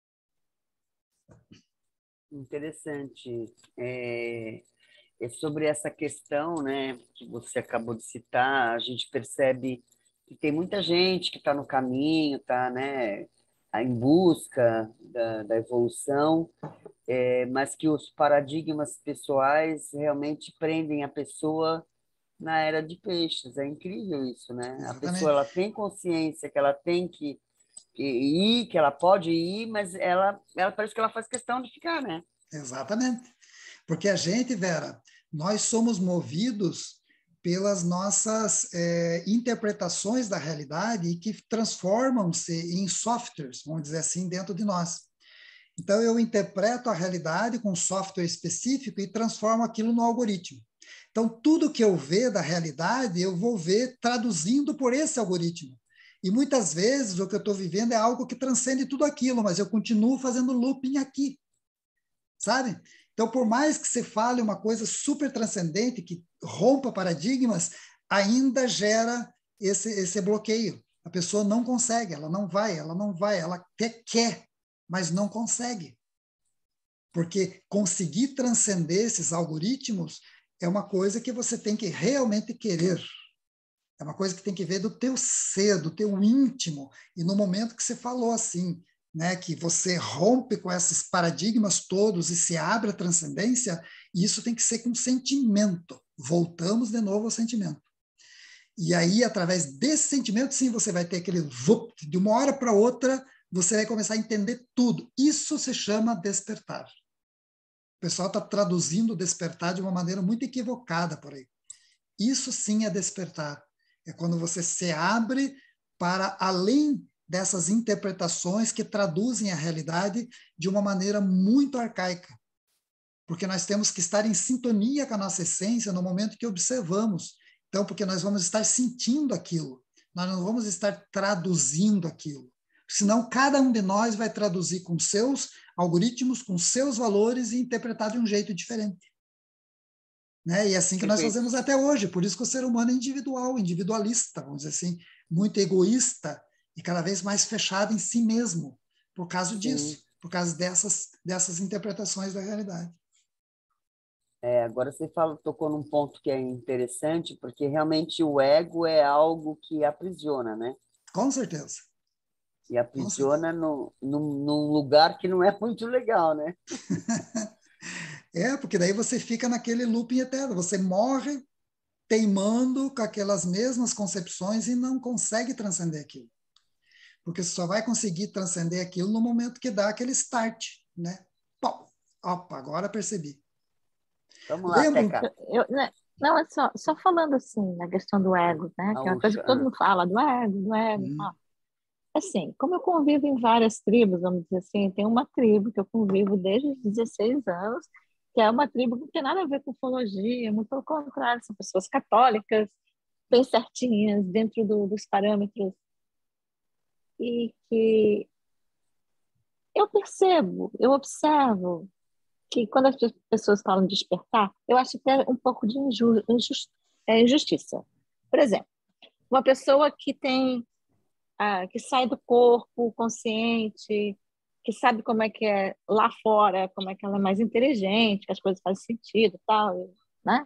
Interessante. É, é sobre essa questão, né, que você acabou de citar, a gente percebe que tem muita gente que está no caminho, está, né, em busca da, da evolução, é, mas que os paradigmas pessoais realmente prendem a pessoa na era de Peixes. É incrível isso, né? Exatamente. A pessoa ela tem consciência que ela tem que, que ir, que ela pode ir, mas ela, ela parece que ela faz questão de ficar, né? Exatamente. Porque a gente, Vera, nós somos movidos pelas nossas é, interpretações da realidade e que transformam-se em softwares, vamos dizer assim, dentro de nós. Então, eu interpreto a realidade com um software específico e transformo aquilo no algoritmo. Então, tudo que eu ver da realidade, eu vou ver traduzindo por esse algoritmo. E muitas vezes o que eu estou vivendo é algo que transcende tudo aquilo, mas eu continuo fazendo looping aqui. Sabe? Então, por mais que você fale uma coisa super transcendente, que rompa paradigmas, ainda gera esse, esse bloqueio. A pessoa não consegue, ela não vai, ela não vai, ela até quer, mas não consegue. Porque conseguir transcender esses algoritmos é uma coisa que você tem que realmente querer. É uma coisa que tem que ver do teu ser, do teu íntimo. E no momento que você falou assim, né, que você rompe com esses paradigmas todos e se abre à transcendência, isso tem que ser com sentimento. Voltamos de novo ao sentimento. E aí, através desse sentimento, sim, você vai ter aquele vup, de uma hora para outra, você vai começar a entender tudo. Isso se chama despertar. O pessoal está traduzindo despertar de uma maneira muito equivocada por aí. Isso sim é despertar. É quando você se abre para além dessas interpretações que traduzem a realidade de uma maneira muito arcaica. Porque nós temos que estar em sintonia com a nossa essência no momento que observamos. Então, porque nós vamos estar sentindo aquilo, nós não vamos estar traduzindo aquilo. Senão, cada um de nós vai traduzir com seus algoritmos, com seus valores e interpretar de um jeito diferente. Né? E é assim que nós fazemos até hoje. Por isso que o ser humano é individual, individualista, vamos dizer assim, muito egoísta e cada vez mais fechado em si mesmo, por causa Sim. disso, por causa dessas, dessas interpretações da realidade. É, agora você fala, tocou num ponto que é interessante, porque realmente o ego é algo que aprisiona, né? Com certeza. E aprisiona no, no, num lugar que não é muito legal, né? É, porque daí você fica naquele looping eterno, você morre teimando com aquelas mesmas concepções e não consegue transcender aquilo. Porque você só vai conseguir transcender aquilo no momento que dá aquele start, né? Pô, opa, agora percebi. Vamos lá, Lembro... Teca. Eu, né, não, é só, só falando assim, na questão do ego, né? Que é uma coisa que todo mundo fala, do ego, do ego. Hum. Ó. Assim, como eu convivo em várias tribos, vamos dizer assim, tem uma tribo que eu convivo desde os dezesseis anos, que é uma tribo que não tem nada a ver com ufologia, muito pelo contrário, são pessoas católicas, bem certinhas, dentro do, dos parâmetros, e que eu percebo, eu observo que quando as pessoas falam de despertar, eu acho que é um pouco de inju, injust, é, injustiça. Por exemplo, uma pessoa que tem ah, que sai do corpo consciente, que sabe como é que é lá fora, como é que ela é mais inteligente, que as coisas fazem sentido e tal, né?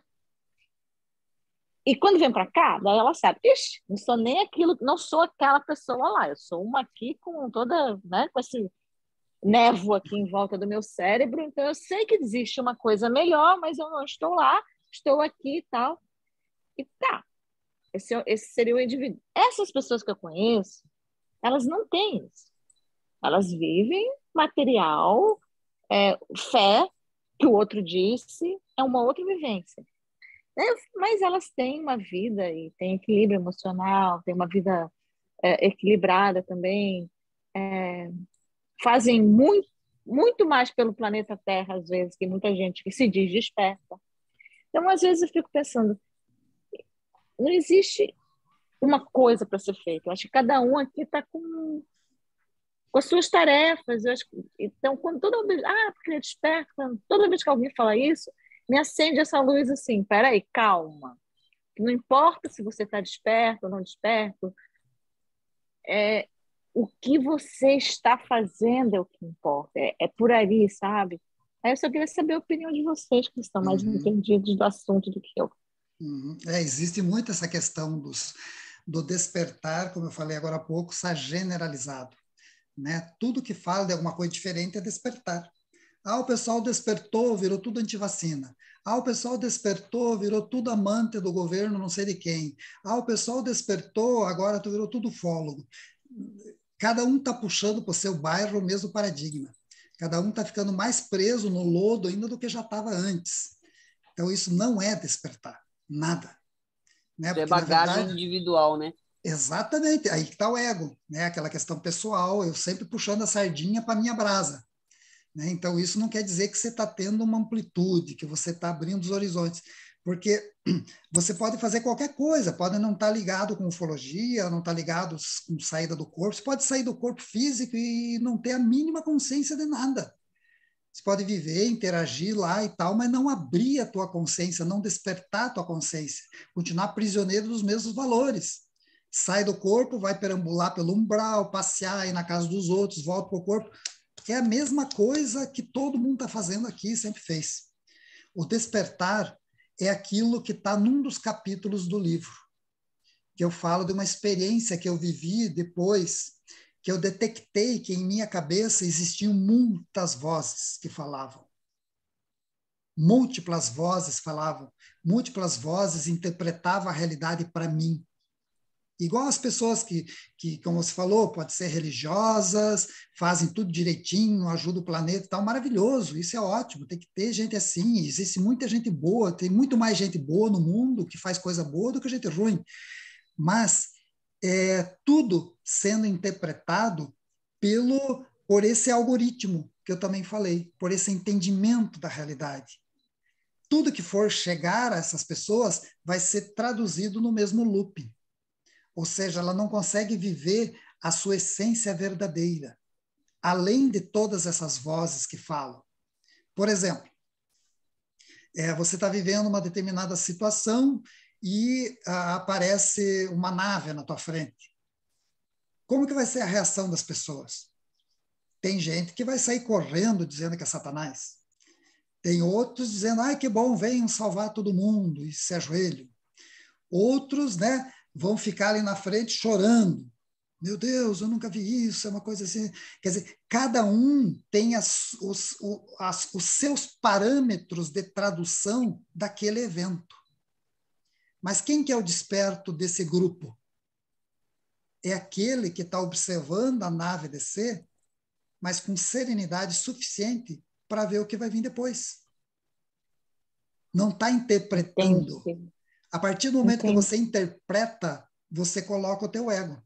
E quando vem para cá, daí ela sabe, ixi, não sou nem aquilo, não sou aquela pessoa lá, eu sou uma aqui com toda, né, com esse névoa aqui em volta do meu cérebro, então eu sei que existe uma coisa melhor, mas eu não estou lá, estou aqui e tal. E tá, esse, esse seria o indivíduo. Essas pessoas que eu conheço, elas não têm isso. Elas vivem material, é, fé, que o outro disse, é uma outra vivência. É, mas elas têm uma vida e têm equilíbrio emocional, têm uma vida é, equilibrada também, é, fazem muito, muito mais pelo planeta Terra, às vezes, que muita gente que se diz desperta. Então, às vezes, eu fico pensando, não existe uma coisa para ser feita. Eu acho que cada um aqui está com, com as suas tarefas. Eu acho que, então, quando toda vez, ah, porque ele é desperto, toda vez que alguém fala isso, me acende essa luz assim, peraí, calma. Não importa se você está desperto ou não desperto, é, o que você está fazendo é o que importa, é, é por aí, sabe? Aí eu só queria saber a opinião de vocês, que estão mais Uhum. entendidos do assunto do que eu. Uhum. É, existe muito essa questão dos, do despertar, como eu falei agora há pouco, está generalizado. Né? Tudo que fala de alguma coisa diferente é despertar. Ah, o pessoal despertou, virou tudo antivacina. Ah, o pessoal despertou, virou tudo amante do governo, não sei de quem. Ah, o pessoal despertou, agora virou tudo ufólogo. Cada um está puxando para o seu bairro o mesmo paradigma. Cada um está ficando mais preso no lodo ainda do que já estava antes. Então, isso não é despertar, nada. Né? Isso é Porque, bagagem verdade, individual, né? Exatamente, aí que está o ego, né? Aquela questão pessoal, eu sempre puxando a sardinha para a minha brasa. Né? Então, isso não quer dizer que você está tendo uma amplitude, que você está abrindo os horizontes, porque você pode fazer qualquer coisa, pode não estar tá ligado com ufologia, não estar tá ligado com saída do corpo, você pode sair do corpo físico e não ter a mínima consciência de nada. Você pode viver, interagir lá e tal, mas não abrir a tua consciência, não despertar a tua consciência, continuar prisioneiro dos mesmos valores. Sai do corpo, vai perambular pelo umbral, passear, ir na casa dos outros, volta para o corpo. É a mesma coisa que todo mundo está fazendo aqui, sempre fez. O despertar é aquilo que está num dos capítulos do livro, que eu falo de uma experiência que eu vivi depois, que eu detectei que em minha cabeça existiam muitas vozes que falavam. Múltiplas vozes falavam, múltiplas vozes interpretavam a realidade para mim. Igual as pessoas que, que, como você falou, podem ser religiosas, fazem tudo direitinho, ajudam o planeta e tal, maravilhoso, isso é ótimo, tem que ter gente assim, existe muita gente boa, tem muito mais gente boa no mundo que faz coisa boa do que gente ruim, mas é tudo sendo interpretado pelo, por esse algoritmo que eu também falei, por esse entendimento da realidade. Tudo que for chegar a essas pessoas vai ser traduzido no mesmo loop. Ou seja, ela não consegue viver a sua essência verdadeira, além de todas essas vozes que falam. Por exemplo, é, você está vivendo uma determinada situação e ah, aparece uma nave na tua frente. Como que vai ser a reação das pessoas? Tem gente que vai sair correndo dizendo que é Satanás. Tem outros dizendo, ai, que bom, venham salvar todo mundo, e se ajoelham. Outros, né, vão ficar ali na frente chorando. Meu Deus, eu nunca vi isso, é uma coisa assim. Quer dizer, cada um tem as, os, as, os seus parâmetros de tradução daquele evento. Mas quem que é o desperto desse grupo? É aquele que está observando a nave descer, mas com serenidade suficiente para ver o que vai vir depois. Não está interpretando. Entendi. A partir do momento Entendi. que você interpreta, você coloca o teu ego.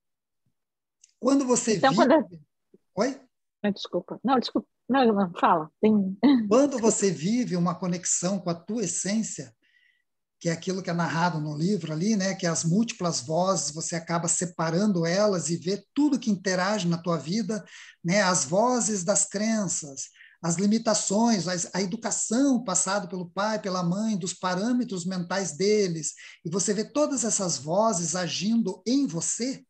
Quando você Então, vive... quando... Oi? Não, desculpa. Não, desculpa. Não, não, fala. Tem... Quando você vive uma conexão com a tua essência, que é aquilo que é narrado no livro ali, né, que as múltiplas vozes, você acaba separando elas e vê tudo que interage na tua vida, né, as vozes das crenças, as limitações, a educação passada pelo pai, pela mãe, dos parâmetros mentais deles, e você vê todas essas vozes agindo em você,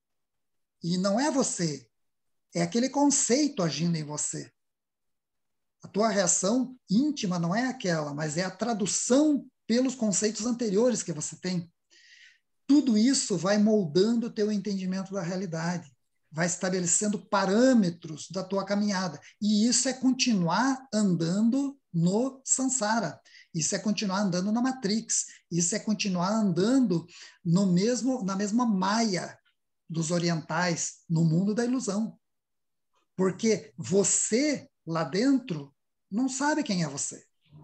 e não é você, é aquele conceito agindo em você. A tua reação íntima não é aquela, mas é a tradução pelos conceitos anteriores que você tem. Tudo isso vai moldando o teu entendimento da realidade, vai estabelecendo parâmetros da tua caminhada. E isso é continuar andando no Sansara, isso é continuar andando na Matrix, isso é continuar andando no mesmo, na mesma maia dos orientais, no mundo da ilusão. Porque você, lá dentro, não sabe quem é você.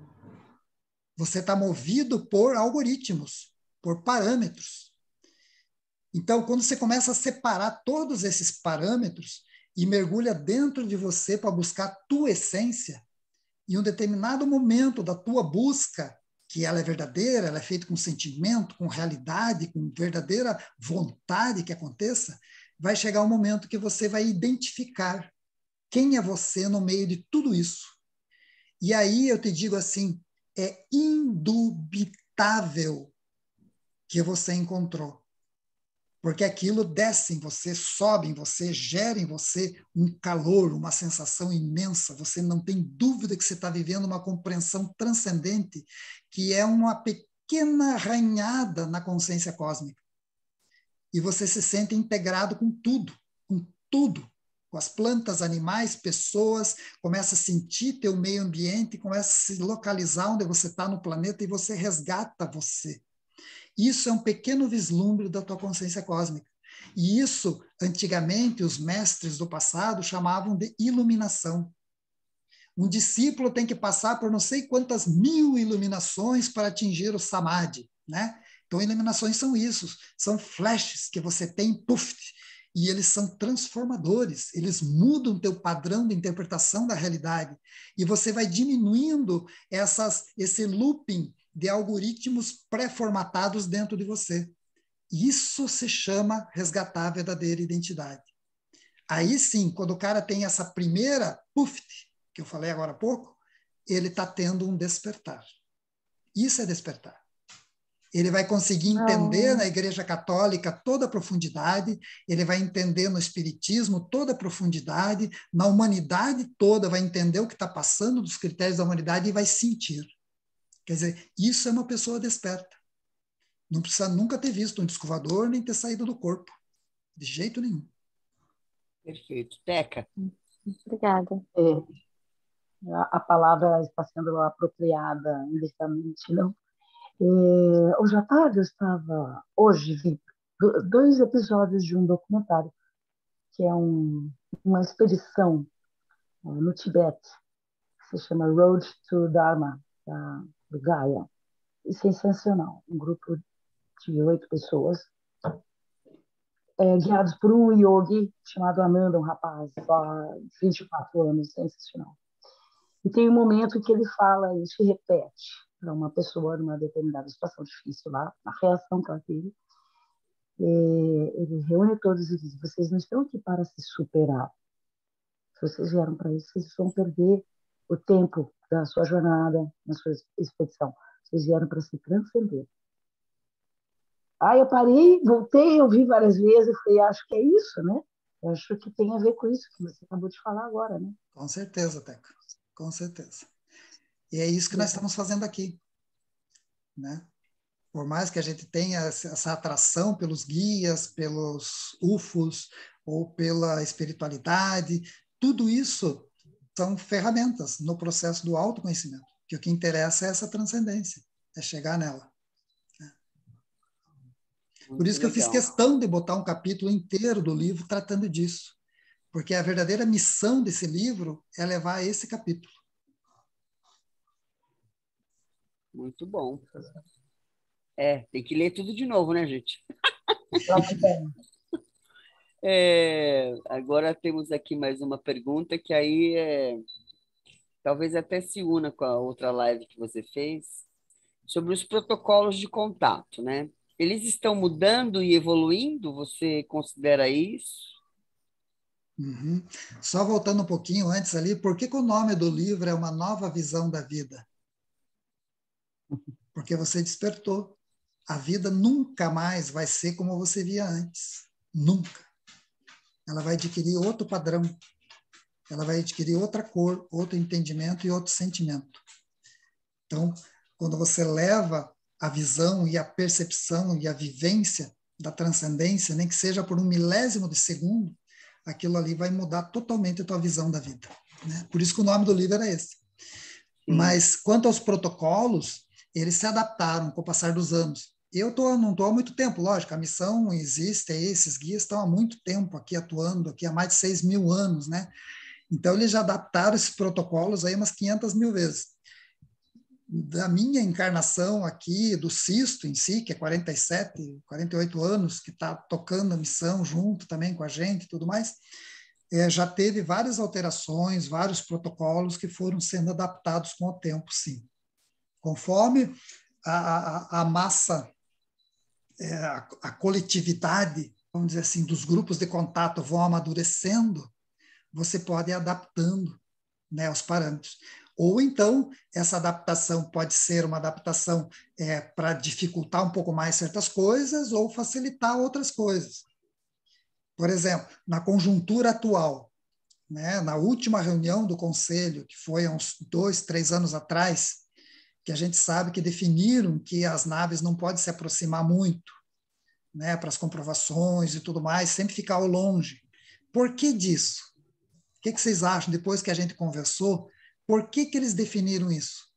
Você está movido por algoritmos, por parâmetros. Então, quando você começa a separar todos esses parâmetros e mergulha dentro de você para buscar a tua essência, em um determinado momento da tua busca, que ela é verdadeira, ela é feita com sentimento, com realidade, com verdadeira vontade que aconteça, vai chegar um momento que você vai identificar quem é você no meio de tudo isso. E aí eu te digo assim, é indubitável que você encontrou. Porque aquilo desce em você, sobe em você, gera em você um calor, uma sensação imensa. Você não tem dúvida que você está vivendo uma compreensão transcendente, que é uma pequena arranhada na consciência cósmica. E você se sente integrado com tudo, com tudo. Com as plantas, animais, pessoas, começa a sentir teu meio ambiente, começa a se localizar onde você está no planeta e você resgata você. Isso é um pequeno vislumbre da tua consciência cósmica. E isso, antigamente, os mestres do passado chamavam de iluminação. Um discípulo tem que passar por não sei quantas mil iluminações para atingir o samadhi, né? Então, iluminações são isso, são flashes que você tem, puff, e eles são transformadores, eles mudam o teu padrão de interpretação da realidade, e você vai diminuindo essas, esse looping de algoritmos pré-formatados dentro de você. Isso se chama resgatar a verdadeira identidade. Aí sim, quando o cara tem essa primeira puff, que eu falei agora há pouco, ele está tendo um despertar. Isso é despertar. Ele vai conseguir entender Ah. na Igreja Católica toda a profundidade, ele vai entender no Espiritismo toda a profundidade, na humanidade toda vai entender o que está passando dos critérios da humanidade e vai sentir. Quer dizer, isso é uma pessoa desperta. Não precisa nunca ter visto um disco voador, nem ter saído do corpo. De jeito nenhum. Perfeito. Teca. Obrigada. É, a, a palavra está sendo apropriada indevidamente, não? É, hoje à tarde eu estava, hoje vi dois episódios de um documentário, que é um, uma expedição é, no Tibete, que se chama Road to Dharma, da, do Gaia. E sensacional, um grupo de oito pessoas é, guiados por um yogi chamado Ananda, um rapaz, há vinte e quatro anos, sensacional. E tem um momento em que ele fala, isso e repete para uma pessoa numa determinada situação difícil lá, a reação que ela teve. Ele reúne todos e diz: vocês não estão aqui para se superar. Se vocês vieram para isso, vocês vão perder o tempo da sua jornada, na sua expedição. Vocês vieram para se transcender. Aí eu parei, voltei, ouvi várias vezes e falei: acho que é isso, né? Eu acho que tem a ver com isso que você acabou de falar agora, né? Com certeza, Teca. Com certeza. E é isso que nós estamos fazendo aqui, né? Por mais que a gente tenha essa atração pelos guias, pelos U F Os ou pela espiritualidade, tudo isso são ferramentas no processo do autoconhecimento, que o que interessa é essa transcendência, é chegar nela. Por isso que eu fiz questão de botar um capítulo inteiro do livro tratando disso, porque a verdadeira missão desse livro é levar a esse capítulo. Muito bom. É, tem que ler tudo de novo, né, gente? É, agora temos aqui mais uma pergunta que aí é, talvez até se una com a outra live que você fez, sobre os protocolos de contato, né? Eles estão mudando e evoluindo? Você considera isso? Uhum. Só voltando um pouquinho antes ali, por que, que o nome do livro é Uma Nova Visão da Vida? Porque você despertou. A vida nunca mais vai ser como você via antes. Nunca. Ela vai adquirir outro padrão. Ela vai adquirir outra cor, outro entendimento e outro sentimento. Então, quando você leva a visão e a percepção e a vivência da transcendência, nem que seja por um milésimo de segundo, aquilo ali vai mudar totalmente a tua visão da vida, né? Por isso que o nome do livro era esse. Sim. Mas, quanto aos protocolos, eles se adaptaram com o passar dos anos. Eu tô, não estou há muito tempo, lógico, a missão existe, esses guias estão há muito tempo aqui atuando, aqui há mais de seis mil anos, né? Então, eles já adaptaram esses protocolos aí umas quinhentas mil vezes. Da minha encarnação aqui, do Sisto em si, que é quarenta e sete, quarenta e oito anos, que está tocando a missão junto também com a gente e tudo mais, é, já teve várias alterações, vários protocolos que foram sendo adaptados com o tempo, sim. Conforme a, a, a massa, é, a, a coletividade, vamos dizer assim, dos grupos de contato vão amadurecendo, você pode ir adaptando, né, os parâmetros. Ou então, essa adaptação pode ser uma adaptação é, para dificultar um pouco mais certas coisas ou facilitar outras coisas. Por exemplo, na conjuntura atual, né, na última reunião do Conselho, que foi há uns dois, três anos atrás, que a gente sabe que definiram que as naves não podem se aproximar muito, né, para as comprovações e tudo mais, sempre ficar ao longe. Por que disso? O que, que vocês acham, depois que a gente conversou, por que, que eles definiram isso?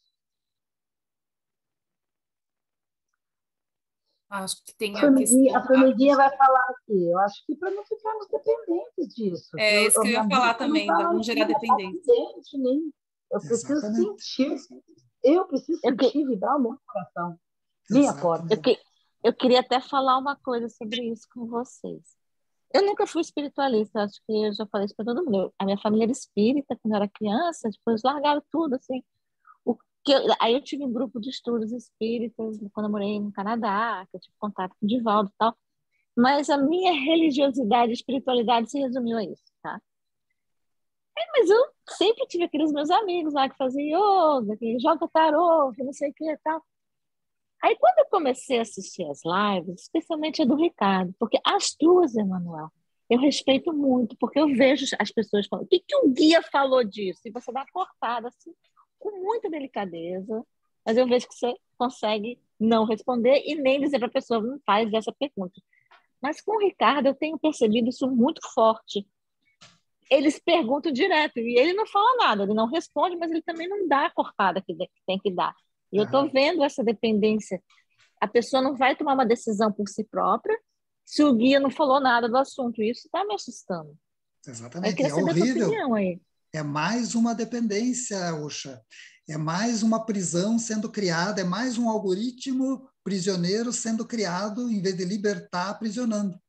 Acho que tem a, a questão... A formiguinha vai falar aqui. Eu acho que para não ficarmos dependentes disso. É, isso que eu ia falar também, não, não gerar dependência. Dentro, nem. Eu preciso Exatamente. sentir. Eu preciso eu sentir, que... vibrar o meu coração. Minha porta. Eu, que... eu queria até falar uma coisa sobre isso com vocês. Eu nunca fui espiritualista, acho que eu já falei isso para todo mundo. A minha família era espírita quando eu era criança, depois largaram tudo, assim. O que eu... Aí eu tive um grupo de estudos espíritas quando eu morei no Canadá, que eu tive contato com o Divaldo e tal. Mas a minha religiosidade e espiritualidade se resumiu a isso, tá? É, mas eu sempre tive aqueles meus amigos lá que faziam yoga, que jogam tarô, que não sei o que e tal. Aí, quando eu comecei a assistir as lives, especialmente a do Ricardo, porque as duas, Emanuel, eu respeito muito, porque eu vejo as pessoas falando, o que, que o guia falou disso? E você dá uma cortada, assim, com muita delicadeza, mas eu vejo que você consegue não responder e nem dizer para a pessoa, não faz essa pergunta. Mas com o Ricardo, eu tenho percebido isso muito forte. Eles perguntam direto, e ele não fala nada, ele não responde, mas ele também não dá a cortada que tem que dar. E eu estou vendo essa dependência. A pessoa não vai tomar uma decisão por si própria se o guia não falou nada do assunto. Isso está me assustando. Exatamente. É horrível. Aí. É mais uma dependência, Uxa. É mais uma prisão sendo criada, é mais um algoritmo prisioneiro sendo criado, em vez de libertar, aprisionando.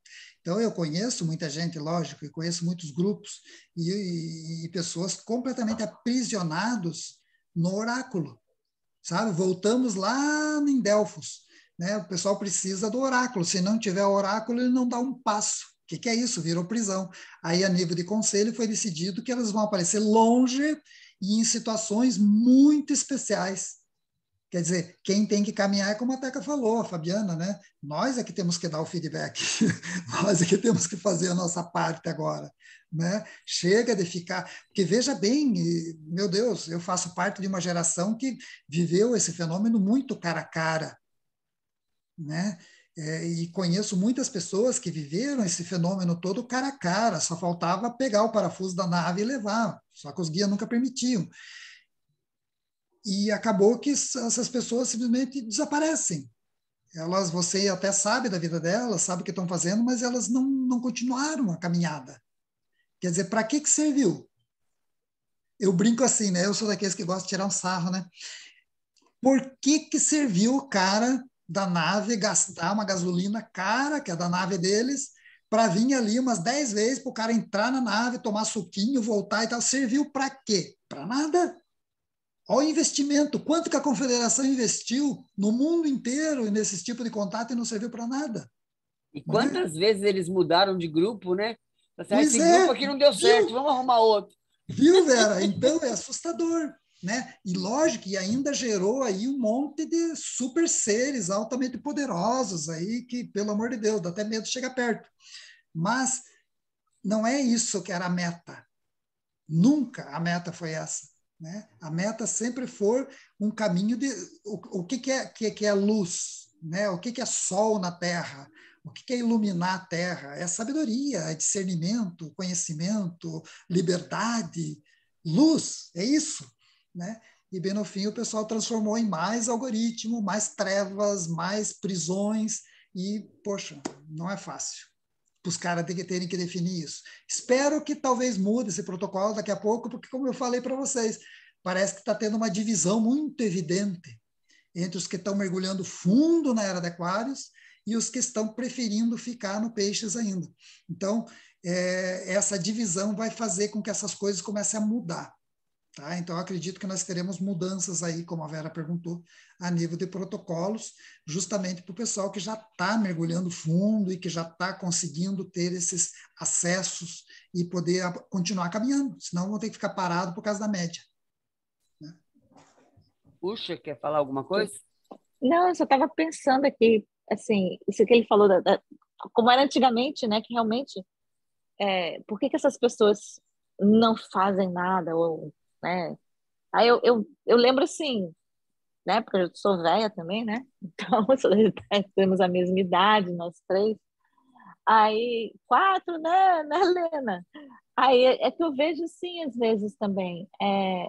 Então, eu conheço muita gente, lógico, e conheço muitos grupos e, e, e pessoas completamente aprisionados no oráculo, sabe? Voltamos lá em Delfos, né? O pessoal precisa do oráculo. Se não tiver oráculo, ele não dá um passo. O que, que é isso? Virou prisão. Aí, a nível de conselho, foi decidido que elas vão aparecer longe e em situações muito especiais. Quer dizer, quem tem que caminhar é como a Teca falou, a Fabiana, né? Nós é que temos que dar o feedback, nós é que temos que fazer a nossa parte agora, né? Chega de ficar... Porque veja bem, meu Deus, eu faço parte de uma geração que viveu esse fenômeno muito cara a cara, né? É, e conheço muitas pessoas que viveram esse fenômeno todo cara a cara, só faltava pegar o parafuso da nave e levar, só que os guias nunca permitiam. E acabou que essas pessoas simplesmente desaparecem. Elas, você até sabe da vida delas, sabe o que estão fazendo, mas elas não, não continuaram a caminhada. Quer dizer, para que que serviu? Eu brinco assim, né? Eu sou daqueles que gostam de tirar um sarro, né? Por que que serviu o cara da nave gastar uma gasolina cara, que é da nave deles, para vir ali umas dez vezes para o cara entrar na nave, tomar suquinho, voltar e tal? Serviu para quê? Para nada. Olha o investimento, quanto que a Confederação investiu no mundo inteiro nesse tipo de contato e não serviu para nada. E quantas né? vezes eles mudaram de grupo, né? Pois Esse é, grupo aqui não deu certo, viu? Vamos arrumar outro. Viu, Vera? Então é assustador, né? E lógico, e ainda gerou aí um monte de super seres altamente poderosos aí que, pelo amor de Deus, dá até medo de chegar perto. Mas não é isso que era a meta. Nunca a meta foi essa. Né? A meta sempre foi um caminho de o, o que, que, é, que, que é luz, né? O que, que é sol na Terra, o que, que é iluminar a Terra, é sabedoria, é discernimento, conhecimento, liberdade, luz, é isso, né? E bem no fim o pessoal transformou em mais algoritmo, mais trevas, mais prisões e, poxa, não é fácil. Os caras terem que definir isso. Espero que talvez mude esse protocolo daqui a pouco, porque, como eu falei para vocês, parece que está tendo uma divisão muito evidente entre os que estão mergulhando fundo na era de Aquários e os que estão preferindo ficar no Peixes ainda. Então, é, essa divisão vai fazer com que essas coisas comecem a mudar. Tá? Então, eu acredito que nós teremos mudanças aí, como a Vera perguntou, a nível de protocolos, justamente para o pessoal que já está mergulhando fundo e que já está conseguindo ter esses acessos e poder continuar caminhando, senão vão ter que ficar parado por causa da média. Né? Puxa, quer falar alguma coisa? Não, eu só estava pensando aqui, assim, isso que ele falou, da, da, como era antigamente, né, que realmente, é, por que que essas pessoas não fazem nada, ou né? Aí eu, eu, eu lembro assim, né? Porque eu sou velha também, né? Então, temos a mesma idade, nós três. Aí, quatro, né, né, Helena? Aí é que eu vejo, sim, às vezes também. É,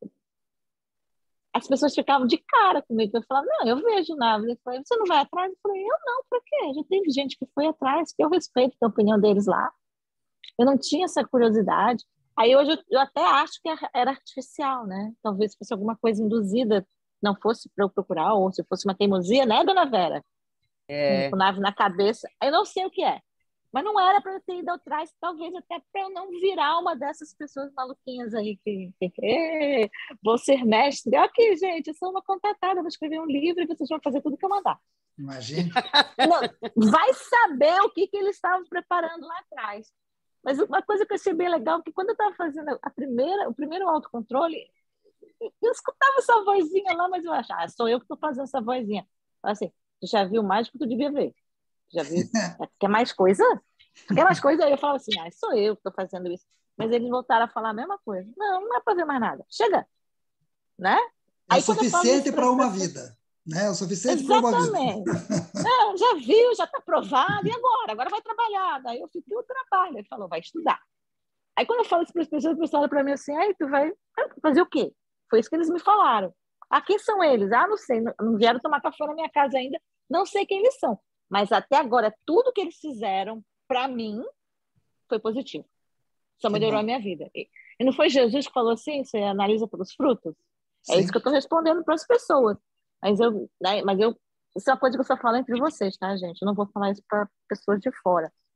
as pessoas ficavam de cara comigo. Eu falava, não, eu vejo nada. Eu falei, você não vai atrás? Eu falei, eu não, por quê? Já teve gente que foi atrás, que eu respeito a opinião deles lá. Eu não tinha essa curiosidade. Aí hoje eu, eu até acho que era artificial, né? Talvez fosse alguma coisa induzida, não fosse para eu procurar, ou se fosse uma teimosia, né, dona Vera? É. Com nave na cabeça. Eu não sei o que é. Mas não era para eu ter ido atrás, talvez até para eu não virar uma dessas pessoas maluquinhas aí que, que, que vou ser mestre. Aqui, gente, eu sou uma contratada, vou escrever um livro e vocês vão fazer tudo que eu mandar. Imagina. Não, vai saber o que, que eles estavam preparando lá atrás. Mas uma coisa que eu achei bem legal é que quando eu estava fazendo a primeira, o primeiro autocontrole, eu escutava essa vozinha lá, mas eu achava, ah, sou eu que estou fazendo essa vozinha. Assim, tu já viu mais do que tu devia ver. Já viu? Quer mais coisa? Quer mais coisa? Aí eu falo assim, ah, sou eu que estou fazendo isso. Mas eles voltaram a falar a mesma coisa. Não, não é para ver mais nada. Chega. Né? É Aí, o suficiente para uma vida. Né? É o suficiente para uma vida. É, já viu, já está aprovado, e agora? Agora vai trabalhar. Daí eu fiquei o trabalho. Ele falou, vai estudar. Aí quando eu falo isso para as pessoas, eles falam para mim assim, aí tu vai fazer o quê? Foi isso que eles me falaram. Ah, quem são eles? Ah, não sei, não, não vieram tomar café na minha casa ainda, não sei quem eles são. Mas até agora, tudo que eles fizeram, para mim, foi positivo. Só melhorou a minha vida. E, e não foi Jesus que falou assim, você analisa pelos frutos? Sim. É isso que eu estou respondendo para as pessoas. Mas eu, né, mas eu, isso é uma coisa que eu só falo entre vocês, tá, gente? Eu não vou falar isso para pessoas de fora.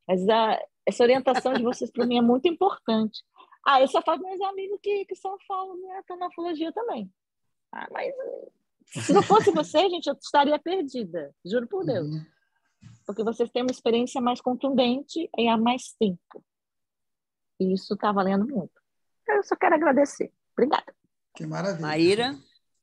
Mas a, essa orientação de vocês para mim é muito importante. Ah, eu só falo com meus amigos que, que são falam né, estão na ufologia também. Ah, mas se não fosse você, gente, eu estaria perdida, juro por Deus. Uhum. Porque vocês têm uma experiência mais contundente e há mais tempo. E isso está valendo muito. Eu só quero agradecer. Obrigada. Que maravilha. Maíra?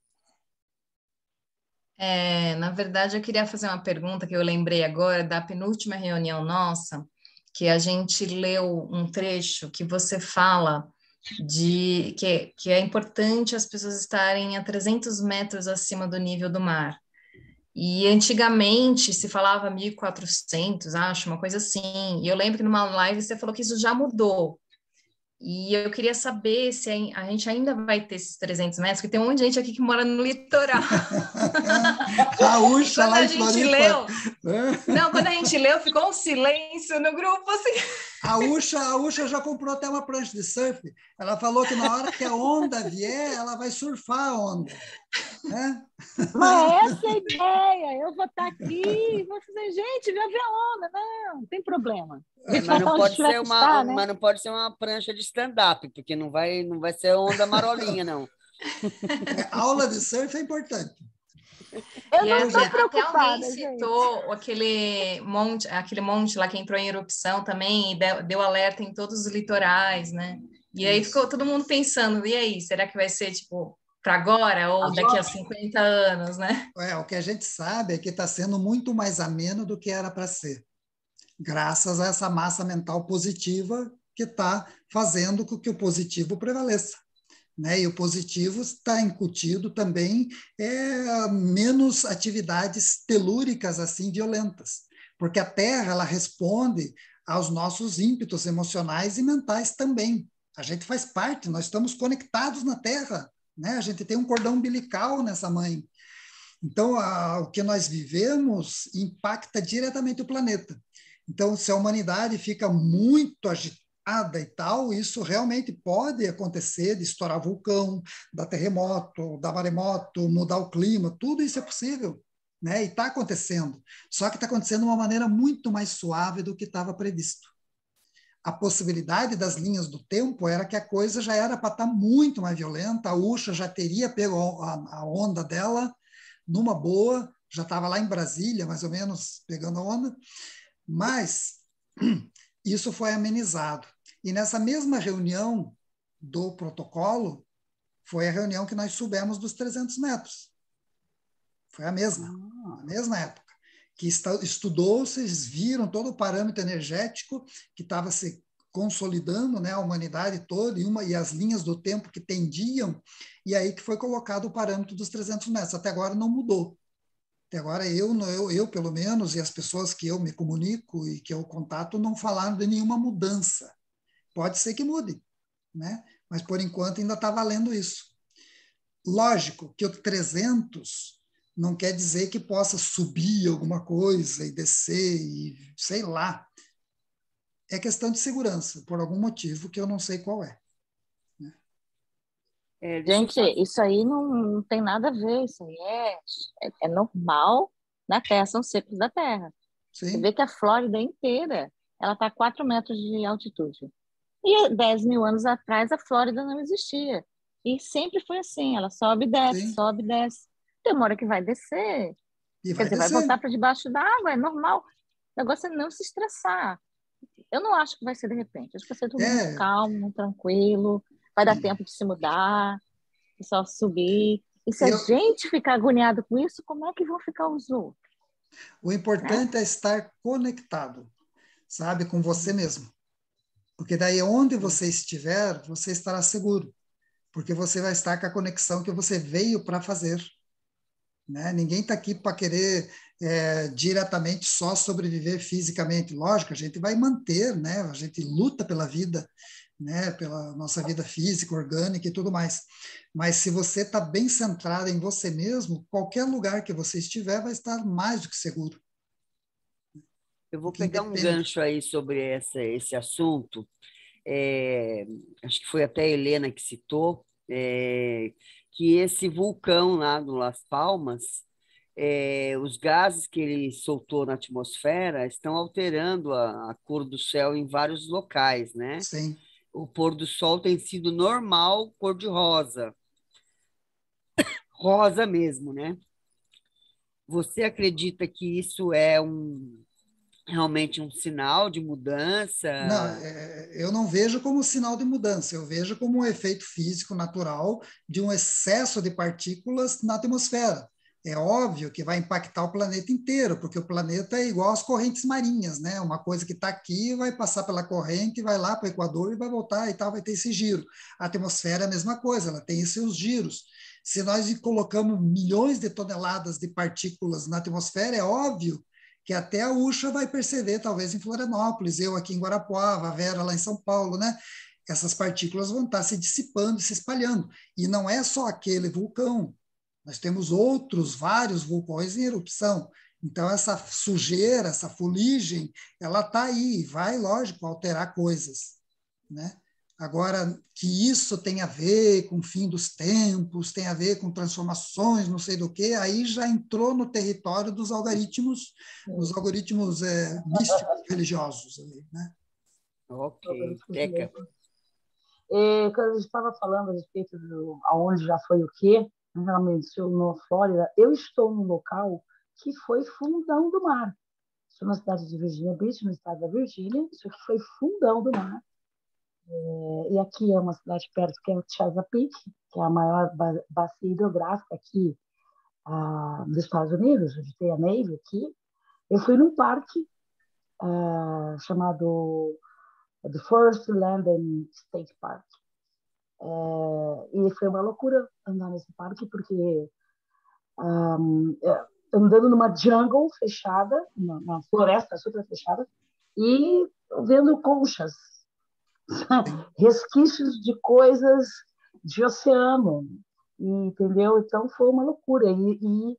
É, na verdade, eu queria fazer uma pergunta que eu lembrei agora da penúltima reunião nossa, que a gente leu um trecho que você fala de que, que é importante as pessoas estarem a trezentos metros acima do nível do mar. E antigamente se falava mil e quatrocentos, acho, uma coisa assim. E eu lembro que numa live você falou que isso já mudou. E eu queria saber se a gente ainda vai ter esses trezentos metros, porque tem um monte de gente aqui que mora no litoral. Gaúcha, Quando lá a em gente Floripa. leu, não, quando a gente leu, ficou um silêncio no grupo, assim. A Usha, a Usha já comprou até uma prancha de surf. Ela falou que na hora que a onda vier, ela vai surfar a onda. Né? Mas essa é a ideia. Eu vou estar aqui e vou dizer, gente, vai ver a onda. Não, não tem problema. A gente Mas vai não, estar pode onde tiver ser que uma, estar, né? mas não pode ser uma prancha de stand-up, porque não vai, não vai ser onda marolinha, não. É, aula de surf é importante. Eu E não é, estou até preocupada, alguém gente. citou aquele monte, aquele monte lá que entrou em erupção também e deu, deu alerta em todos os litorais, né? E aí ficou todo mundo pensando, e aí, será que vai ser tipo para agora ou daqui a cinquenta anos, né? É, o que a gente sabe é que está sendo muito mais ameno do que era para ser, graças a essa massa mental positiva que está fazendo com que o positivo prevaleça. Né? E o positivo está incutido também é, menos atividades telúricas assim violentas, porque a Terra ela responde aos nossos ímpetos emocionais e mentais também. A gente faz parte, nós estamos conectados na Terra, né? A gente tem um cordão umbilical nessa mãe. Então, a, o que nós vivemos impacta diretamente o planeta. Então, se a humanidade fica muito agitada e tal, isso realmente pode acontecer, de estourar vulcão, dar terremoto, dar maremoto, mudar o clima, tudo isso é possível, né? E está acontecendo. Só que está acontecendo de uma maneira muito mais suave do que estava previsto. A possibilidade das linhas do tempo era que a coisa já era para estar muito mais violenta, a Usha já teria pego a onda dela numa boa, já estava lá em Brasília, mais ou menos, pegando a onda, mas isso foi amenizado. E nessa mesma reunião do protocolo, foi a reunião que nós soubemos dos trezentos metros. Foi a mesma, a mesma época. Que estudou, vocês viram todo o parâmetro energético que estava se consolidando, né, a humanidade toda, e, uma, e as linhas do tempo que tendiam, e aí que foi colocado o parâmetro dos trezentos metros. Até agora não mudou. Até agora eu, eu, eu, pelo menos, e as pessoas que eu me comunico e que eu contato não falaram de nenhuma mudança. Pode ser que mude, né? Mas por enquanto ainda está valendo isso. Lógico que o trezentos não quer dizer que possa subir alguma coisa e descer e sei lá. É questão de segurança, por algum motivo que eu não sei qual é. Né? É, gente, isso aí não, não tem nada a ver, isso aí é, é, é normal na Terra, são ciclos da Terra. Sim. Você vê que a Flórida inteira ela está a quatro metros de altitude. E dez mil anos atrás a Flórida não existia. E sempre foi assim, ela sobe e desce, Sim. sobe e desce. Tem uma hora que vai descer. E Quer vai dizer, descer. vai voltar para debaixo d'água, é normal. O negócio é não se estressar. Eu não acho que vai ser de repente. Acho que vai ser tudo É. muito calmo, tranquilo. Vai dar tempo de se mudar, de só subir. E se Eu... a gente ficar agoniado com isso, como é que vão ficar os outros? O importante né? é estar conectado, sabe, com você mesmo. Porque daí onde você estiver, você estará seguro. Porque você vai estar com a conexão que você veio para fazer. Né? Ninguém está aqui para querer é, diretamente só sobreviver fisicamente. Lógico, a gente vai manter, né? A gente luta pela vida, né? Pela nossa vida física, orgânica e tudo mais. Mas se você está bem centrado em você mesmo, qualquer lugar que você estiver vai estar mais do que seguro. Eu vou que pegar um independe. gancho aí sobre essa, esse assunto. É, acho que foi até a Helena que citou, é, que esse vulcão lá do Las Palmas, é, os gases que ele soltou na atmosfera estão alterando a, a cor do céu em vários locais, né? Sim. O pôr do sol tem sido normal, cor de rosa. Rosa mesmo, né? Você acredita que isso é um, realmente um sinal de mudança? Não, é, eu não vejo como sinal de mudança, eu vejo como um efeito físico natural de um excesso de partículas na atmosfera. É óbvio que vai impactar o planeta inteiro, porque o planeta é igual às correntes marinhas, né? Uma coisa que está aqui vai passar pela corrente, vai lá para o Equador e vai voltar e tal, vai ter esse giro. A atmosfera é a mesma coisa, ela tem esses seus giros. Se nós colocamos milhões de toneladas de partículas na atmosfera, é óbvio que até a Ucha vai perceber, talvez em Florianópolis, eu aqui em Guarapuava, a Vera lá em São Paulo, né? Essas partículas vão estar se dissipando, se espalhando. E não é só aquele vulcão, nós temos outros, vários vulcões em erupção. Então, essa sujeira, essa fuligem, ela está aí, vai, lógico, alterar coisas, né? Agora, que isso tem a ver com o fim dos tempos, tem a ver com transformações, não sei do que, aí já entrou no território dos algoritmos, os algoritmos é, místicos religiosos. Ali, né? Ok, Teca. É, quando a gente estava falando a respeito de aonde já foi o quê, realmente, na Flórida, eu estou num local que foi fundão do mar. Estou na cidade de Virginia Beach, no estado da Virgínia, isso aqui foi fundão do mar. É, e aqui é uma cidade perto, que é o Chesapeake, que é a maior ba bacia hidrográfica aqui ah, dos Estados Unidos, onde tem a Navy aqui. Eu fui num parque ah, chamado The Forest Land and State Park. É, e foi uma loucura andar nesse parque, porque um, é, andando numa jungle fechada, uma floresta super fechada, e vendo conchas, resquícios de coisas de oceano, e, entendeu? Então foi uma loucura. E, e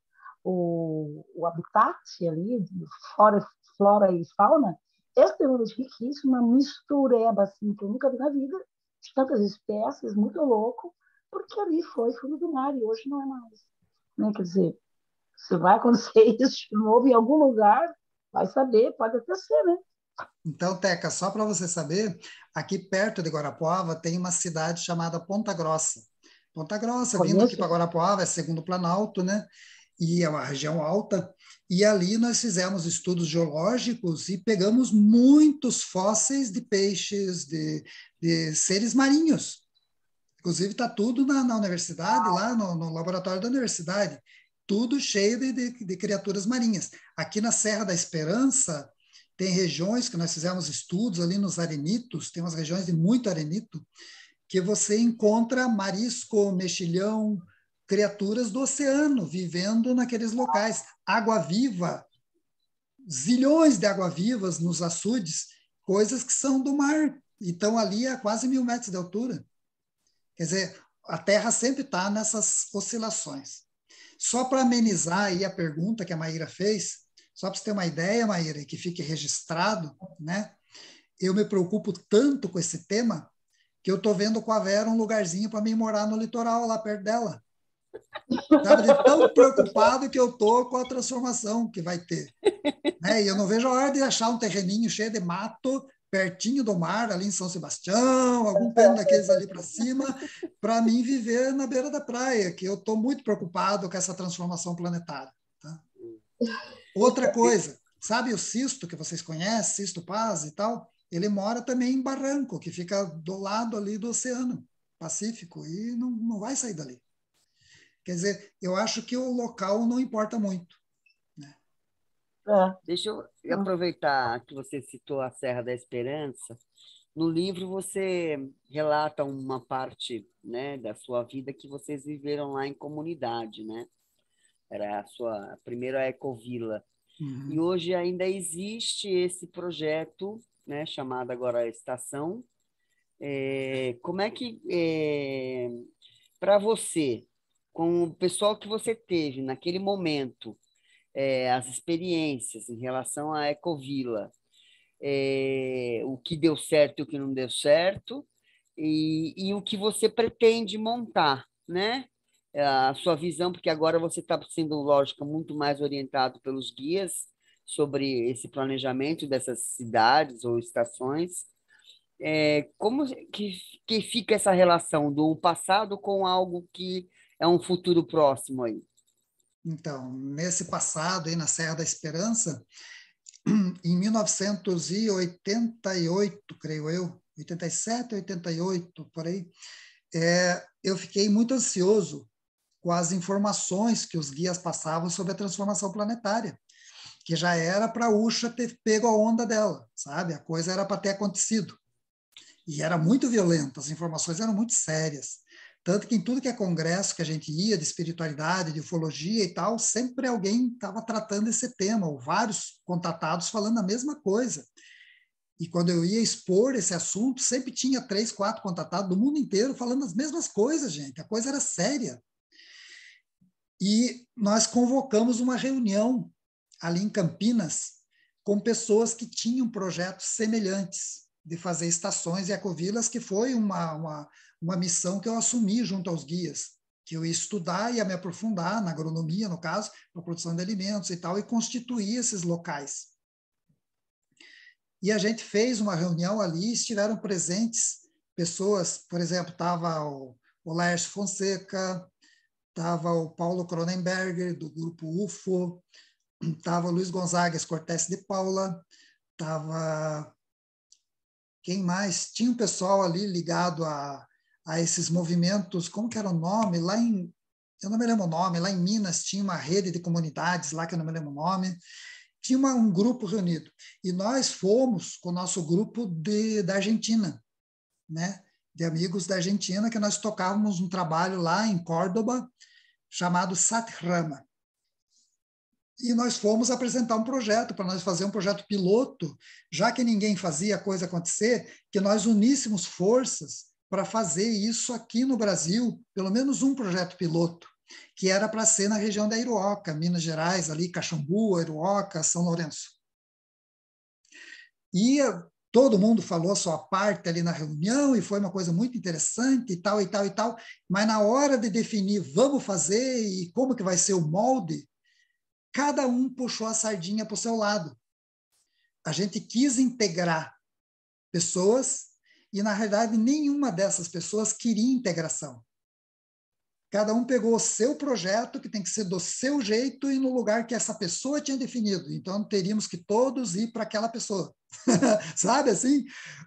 o, o habitat ali, flora, flora e fauna, é extremamente riquíssimo, uma mistureba assim, que eu nunca vi na vida, de tantas espécies, muito louco, porque ali foi fundo do mar e hoje não é mais. Né? Quer dizer, se vai acontecer isso de novo em algum lugar, vai saber, pode até ser, né? Então, Teca, só para você saber, aqui perto de Guarapuava tem uma cidade chamada Ponta Grossa. Ponta Grossa, Conheço. vindo aqui para Guarapuava, é segundo Planalto, né? E é uma região alta. E ali nós fizemos estudos geológicos e pegamos muitos fósseis de peixes, de, de seres marinhos. Inclusive, está tudo na, na universidade, lá no, no laboratório da universidade, tudo cheio de, de, de criaturas marinhas. Aqui na Serra da Esperança, tem regiões que nós fizemos estudos ali nos arenitos, tem umas regiões de muito arenito, que você encontra marisco, mexilhão, criaturas do oceano vivendo naqueles locais. Água-viva, zilhões de água-vivas nos açudes, coisas que são do mar, e estão ali a quase mil metros de altura. Quer dizer, a Terra sempre está nessas oscilações. Só para amenizar aí a pergunta que a Maíra fez, só para você ter uma ideia, Maíra, e que fique registrado, né? Eu me preocupo tanto com esse tema que eu estou vendo com a Vera um lugarzinho para mim morar no litoral, lá perto dela. Sabe? De tão preocupado que eu estou com a transformação que vai ter. Né? E eu não vejo a hora de achar um terreninho cheio de mato, pertinho do mar, ali em São Sebastião, algum pé daqueles ali para cima, para mim viver na beira da praia, que eu estou muito preocupado com essa transformação planetária. Tá? Outra coisa, sabe o Sisto, que vocês conhecem, Sisto Paz e tal? Ele mora também em Barranco, que fica do lado ali do Oceano Pacífico, e não, não vai sair dali. Quer dizer, eu acho que o local não importa muito. Né? É. Deixa eu aproveitar que você citou a Serra da Esperança. No livro você relata uma parte, né, da sua vida que vocês viveram lá em comunidade, né? Era a sua primeira ecovila. Uhum. E hoje ainda existe esse projeto, né, chamado agora Estação. É, como é que, é, para você, com o pessoal que você teve naquele momento, é, as experiências em relação à ecovila, é, o que deu certo e o que não deu certo, e, e o que você pretende montar, né? a sua visão, porque agora você está sendo, lógico, muito mais orientado pelos guias sobre esse planejamento dessas cidades ou estações. É, como que, que fica essa relação do passado com algo que é um futuro próximo aí? Então, nesse passado, aí na Serra da Esperança, em mil novecentos e oitenta e oito, creio eu, oitenta e sete, oitenta e oito, por aí, é, eu fiquei muito ansioso com as informações que os guias passavam sobre a transformação planetária, que já era para a U S H A ter pego a onda dela, sabe? A coisa era para ter acontecido. E era muito violenta, as informações eram muito sérias. Tanto que em tudo que é congresso que a gente ia, de espiritualidade, de ufologia e tal, sempre alguém estava tratando esse tema, ou vários contatados falando a mesma coisa. E quando eu ia expor esse assunto, sempre tinha três, quatro contatados do mundo inteiro falando as mesmas coisas, gente. A coisa era séria. E nós convocamos uma reunião ali em Campinas com pessoas que tinham projetos semelhantes de fazer estações e ecovilas, que foi uma, uma, uma missão que eu assumi junto aos guias, que eu ia estudar e ia me aprofundar na agronomia, no caso, na produção de alimentos e tal, e constituir esses locais. E a gente fez uma reunião ali, estiveram presentes pessoas, por exemplo, estava o, o Laércio Fonseca, estava o Paulo Cronenberger, do grupo U F O, estava o Luiz Gonzaga Cortés de Paula, estava... Quem mais? Tinha um pessoal ali ligado a, a esses movimentos, como que era o nome? Lá em... Eu não me lembro o nome, lá em Minas tinha uma rede de comunidades, lá que eu não me lembro o nome. Tinha uma, um grupo reunido. E nós fomos com o nosso grupo de, da Argentina, né? De amigos da Argentina, que nós tocávamos um trabalho lá em Córdoba, chamado Satrama. E nós fomos apresentar um projeto, para nós fazer um projeto piloto, já que ninguém fazia a coisa acontecer, que nós uníssemos forças para fazer isso aqui no Brasil, pelo menos um projeto piloto, que era para ser na região da Iruoca, Minas Gerais, ali, Caxambu, Iruoca, São Lourenço. E todo mundo falou a sua parte ali na reunião, e foi uma coisa muito interessante, e tal, e tal, e tal, mas na hora de definir, vamos fazer, e como que vai ser o molde, cada um puxou a sardinha para o seu lado. A gente quis integrar pessoas e, na realidade, nenhuma dessas pessoas queria integração. Cada um pegou o seu projeto, que tem que ser do seu jeito e no lugar que essa pessoa tinha definido. Então, teríamos que todos ir para aquela pessoa. Sabe, assim?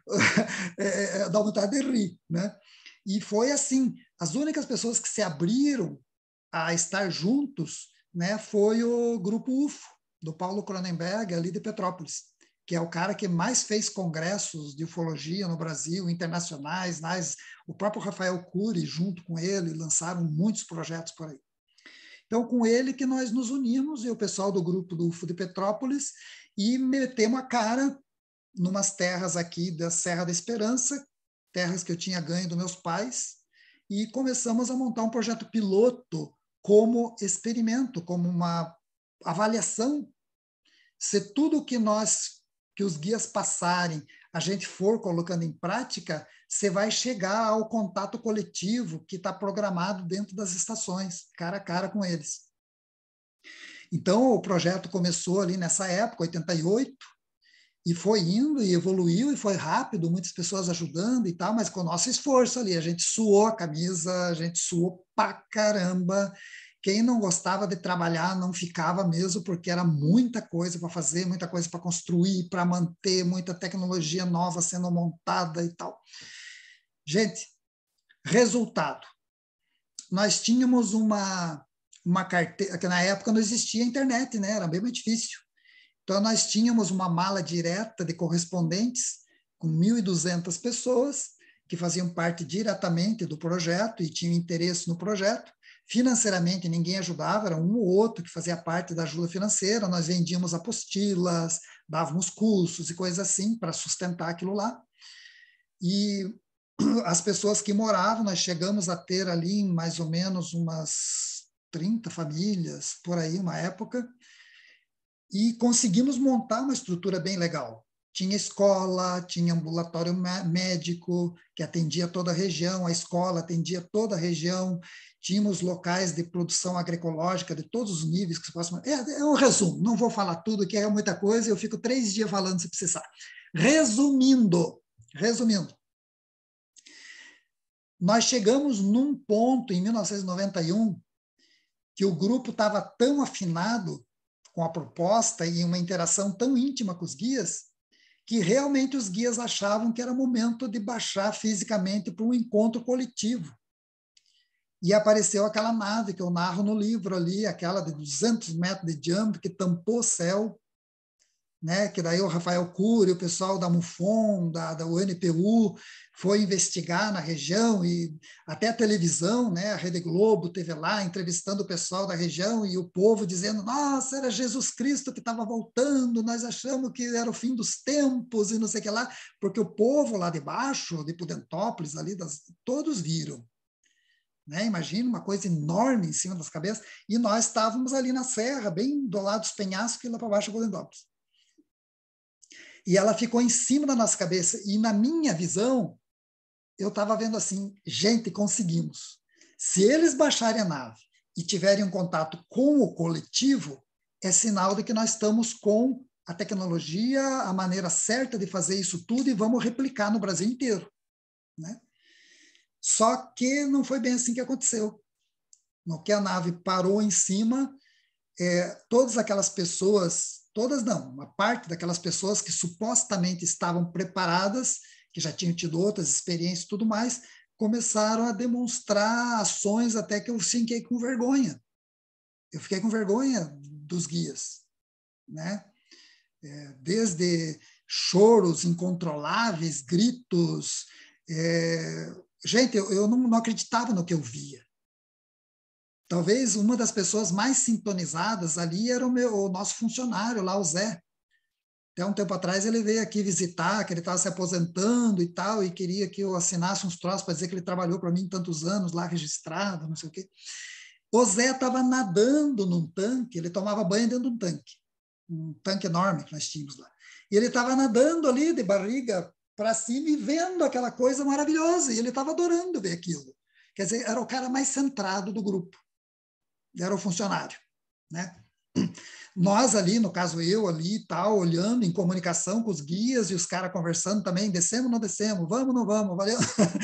É, é, dá vontade de rir, né? E foi assim. As únicas pessoas que se abriram a estar juntos, né, foi o grupo U F O, do Paulo Cronenberg, ali de Petrópolis, que é o cara que mais fez congressos de ufologia no Brasil, internacionais, mas o próprio Rafael Cury, junto com ele, lançaram muitos projetos por aí. Então, com ele que nós nos unimos, e o pessoal do grupo do U F O de Petrópolis, e metemos a cara numas terras aqui da Serra da Esperança, terras que eu tinha ganho dos meus pais, e começamos a montar um projeto piloto como experimento, como uma avaliação. Se tudo que nós, que os guias passarem, a gente for colocando em prática, você vai chegar ao contato coletivo que está programado dentro das estações, cara a cara com eles. Então, o projeto começou ali nessa época, oitenta e oito, e foi indo e evoluiu e foi rápido, muitas pessoas ajudando e tal, mas com o nosso esforço ali, a gente suou a camisa, a gente suou pra caramba. Quem não gostava de trabalhar não ficava mesmo, porque era muita coisa para fazer, muita coisa para construir, para manter, muita tecnologia nova sendo montada e tal. Gente, resultado. Nós tínhamos uma, uma carteira, que na época não existia internet, né? Era bem mais difícil. Então, nós tínhamos uma mala direta de correspondentes com mil e duzentas pessoas que faziam parte diretamente do projeto e tinham interesse no projeto. Financeiramente, ninguém ajudava, era um ou outro que fazia parte da ajuda financeira. Nós vendíamos apostilas, dávamos cursos e coisas assim para sustentar aquilo lá. E as pessoas que moravam, nós chegamos a ter ali mais ou menos umas trinta famílias, por aí, uma época, e conseguimos montar uma estrutura bem legal. Tinha escola, tinha ambulatório médico, que atendia toda a região, a escola atendia toda a região, tínhamos locais de produção agroecológica de todos os níveis que se possa... É, é um resumo, não vou falar tudo, que é muita coisa, eu fico três dias falando se precisar. Resumindo, resumindo, nós chegamos num ponto, em mil novecentos e noventa e um, que o grupo estava tão afinado com a proposta e uma interação tão íntima com os guias, que realmente os guias achavam que era momento de baixar fisicamente para um encontro coletivo. E apareceu aquela nave que eu narro no livro ali, aquela de duzentos metros de diâmetro, que tampou o céu, né? Que daí o Rafael Cury, o pessoal da MUFON, da, da U N P U, foi investigar na região, e até a televisão, né? A Rede Globo teve lá entrevistando o pessoal da região, e o povo dizendo, nossa, era Jesus Cristo que estava voltando, nós achamos que era o fim dos tempos, e não sei o que lá, porque o povo lá de baixo, de Pudentópolis, ali, das, todos viram. Né? Imagina uma coisa enorme em cima das cabeças, e nós estávamos ali na serra, bem do lado dos penhascos, e lá para baixo, Pudentópolis. E ela ficou em cima da nossa cabeça, e na minha visão, eu estava vendo assim, gente, conseguimos. Se eles baixarem a nave e tiverem um contato com o coletivo, é sinal de que nós estamos com a tecnologia, a maneira certa de fazer isso tudo, e vamos replicar no Brasil inteiro. Né? Só que não foi bem assim que aconteceu. No que a nave parou em cima, é, todas aquelas pessoas, todas não, uma parte daquelas pessoas que supostamente estavam preparadas, que já tinham tido outras experiências e tudo mais, começaram a demonstrar ações até que eu fiquei com vergonha. Eu fiquei com vergonha dos guias. Né? É, desde choros incontroláveis, gritos... É, gente, eu, eu não, não acreditava no que eu via. Talvez uma das pessoas mais sintonizadas ali era o, meu, o nosso funcionário lá, o Zé. Até um tempo atrás ele veio aqui visitar, que ele estava se aposentando e tal, e queria que eu assinasse uns troços para dizer que ele trabalhou para mim tantos anos lá registrado, não sei o quê. O Zé estava nadando num tanque, ele tomava banho dentro de um tanque, um tanque enorme que nós tínhamos lá. E ele estava nadando ali de barriga para cima e vendo aquela coisa maravilhosa, e ele estava adorando ver aquilo. Quer dizer, era o cara mais centrado do grupo, era o funcionário. Né? Nós ali, no caso eu ali e tal, olhando em comunicação com os guias e os caras conversando também, descemos ou não descemos, vamos ou não vamos, valeu?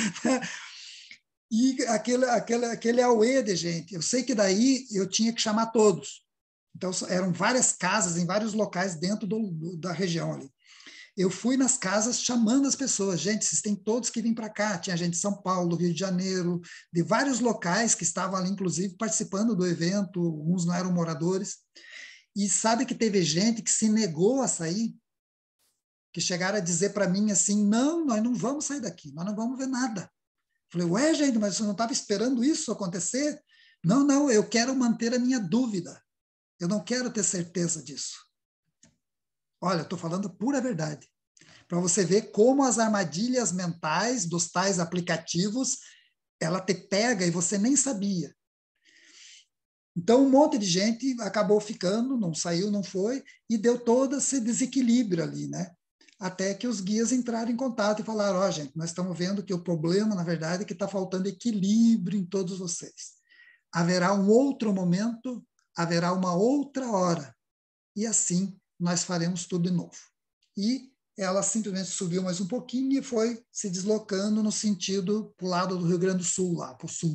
E aquele, aquele, aquele auê de gente. Eu sei que daí eu tinha que chamar todos. Então, eram várias casas em vários locais dentro do, do, da região ali. Eu fui nas casas chamando as pessoas. Gente, vocês têm todos que vir para cá. Tinha gente de São Paulo, Rio de Janeiro, de vários locais que estavam ali, inclusive, participando do evento. Uns não eram moradores. E sabe que teve gente que se negou a sair, que chegaram a dizer para mim assim, não, nós não vamos sair daqui, nós não vamos ver nada. Falei, ué, gente, mas você não estava esperando isso acontecer? Não, não, eu quero manter a minha dúvida. Eu não quero ter certeza disso. Olha, eu estou falando pura verdade. Para você ver como as armadilhas mentais dos tais aplicativos, ela te pega e você nem sabia. Então, um monte de gente acabou ficando, não saiu, não foi, e deu todo esse desequilíbrio ali, né? Até que os guias entraram em contato e falaram, ó, oh, gente, nós estamos vendo que o problema, na verdade, é que está faltando equilíbrio em todos vocês. Haverá um outro momento, haverá uma outra hora, e assim nós faremos tudo de novo. E ela simplesmente subiu mais um pouquinho e foi se deslocando no sentido para o lado do Rio Grande do Sul, lá para o sul.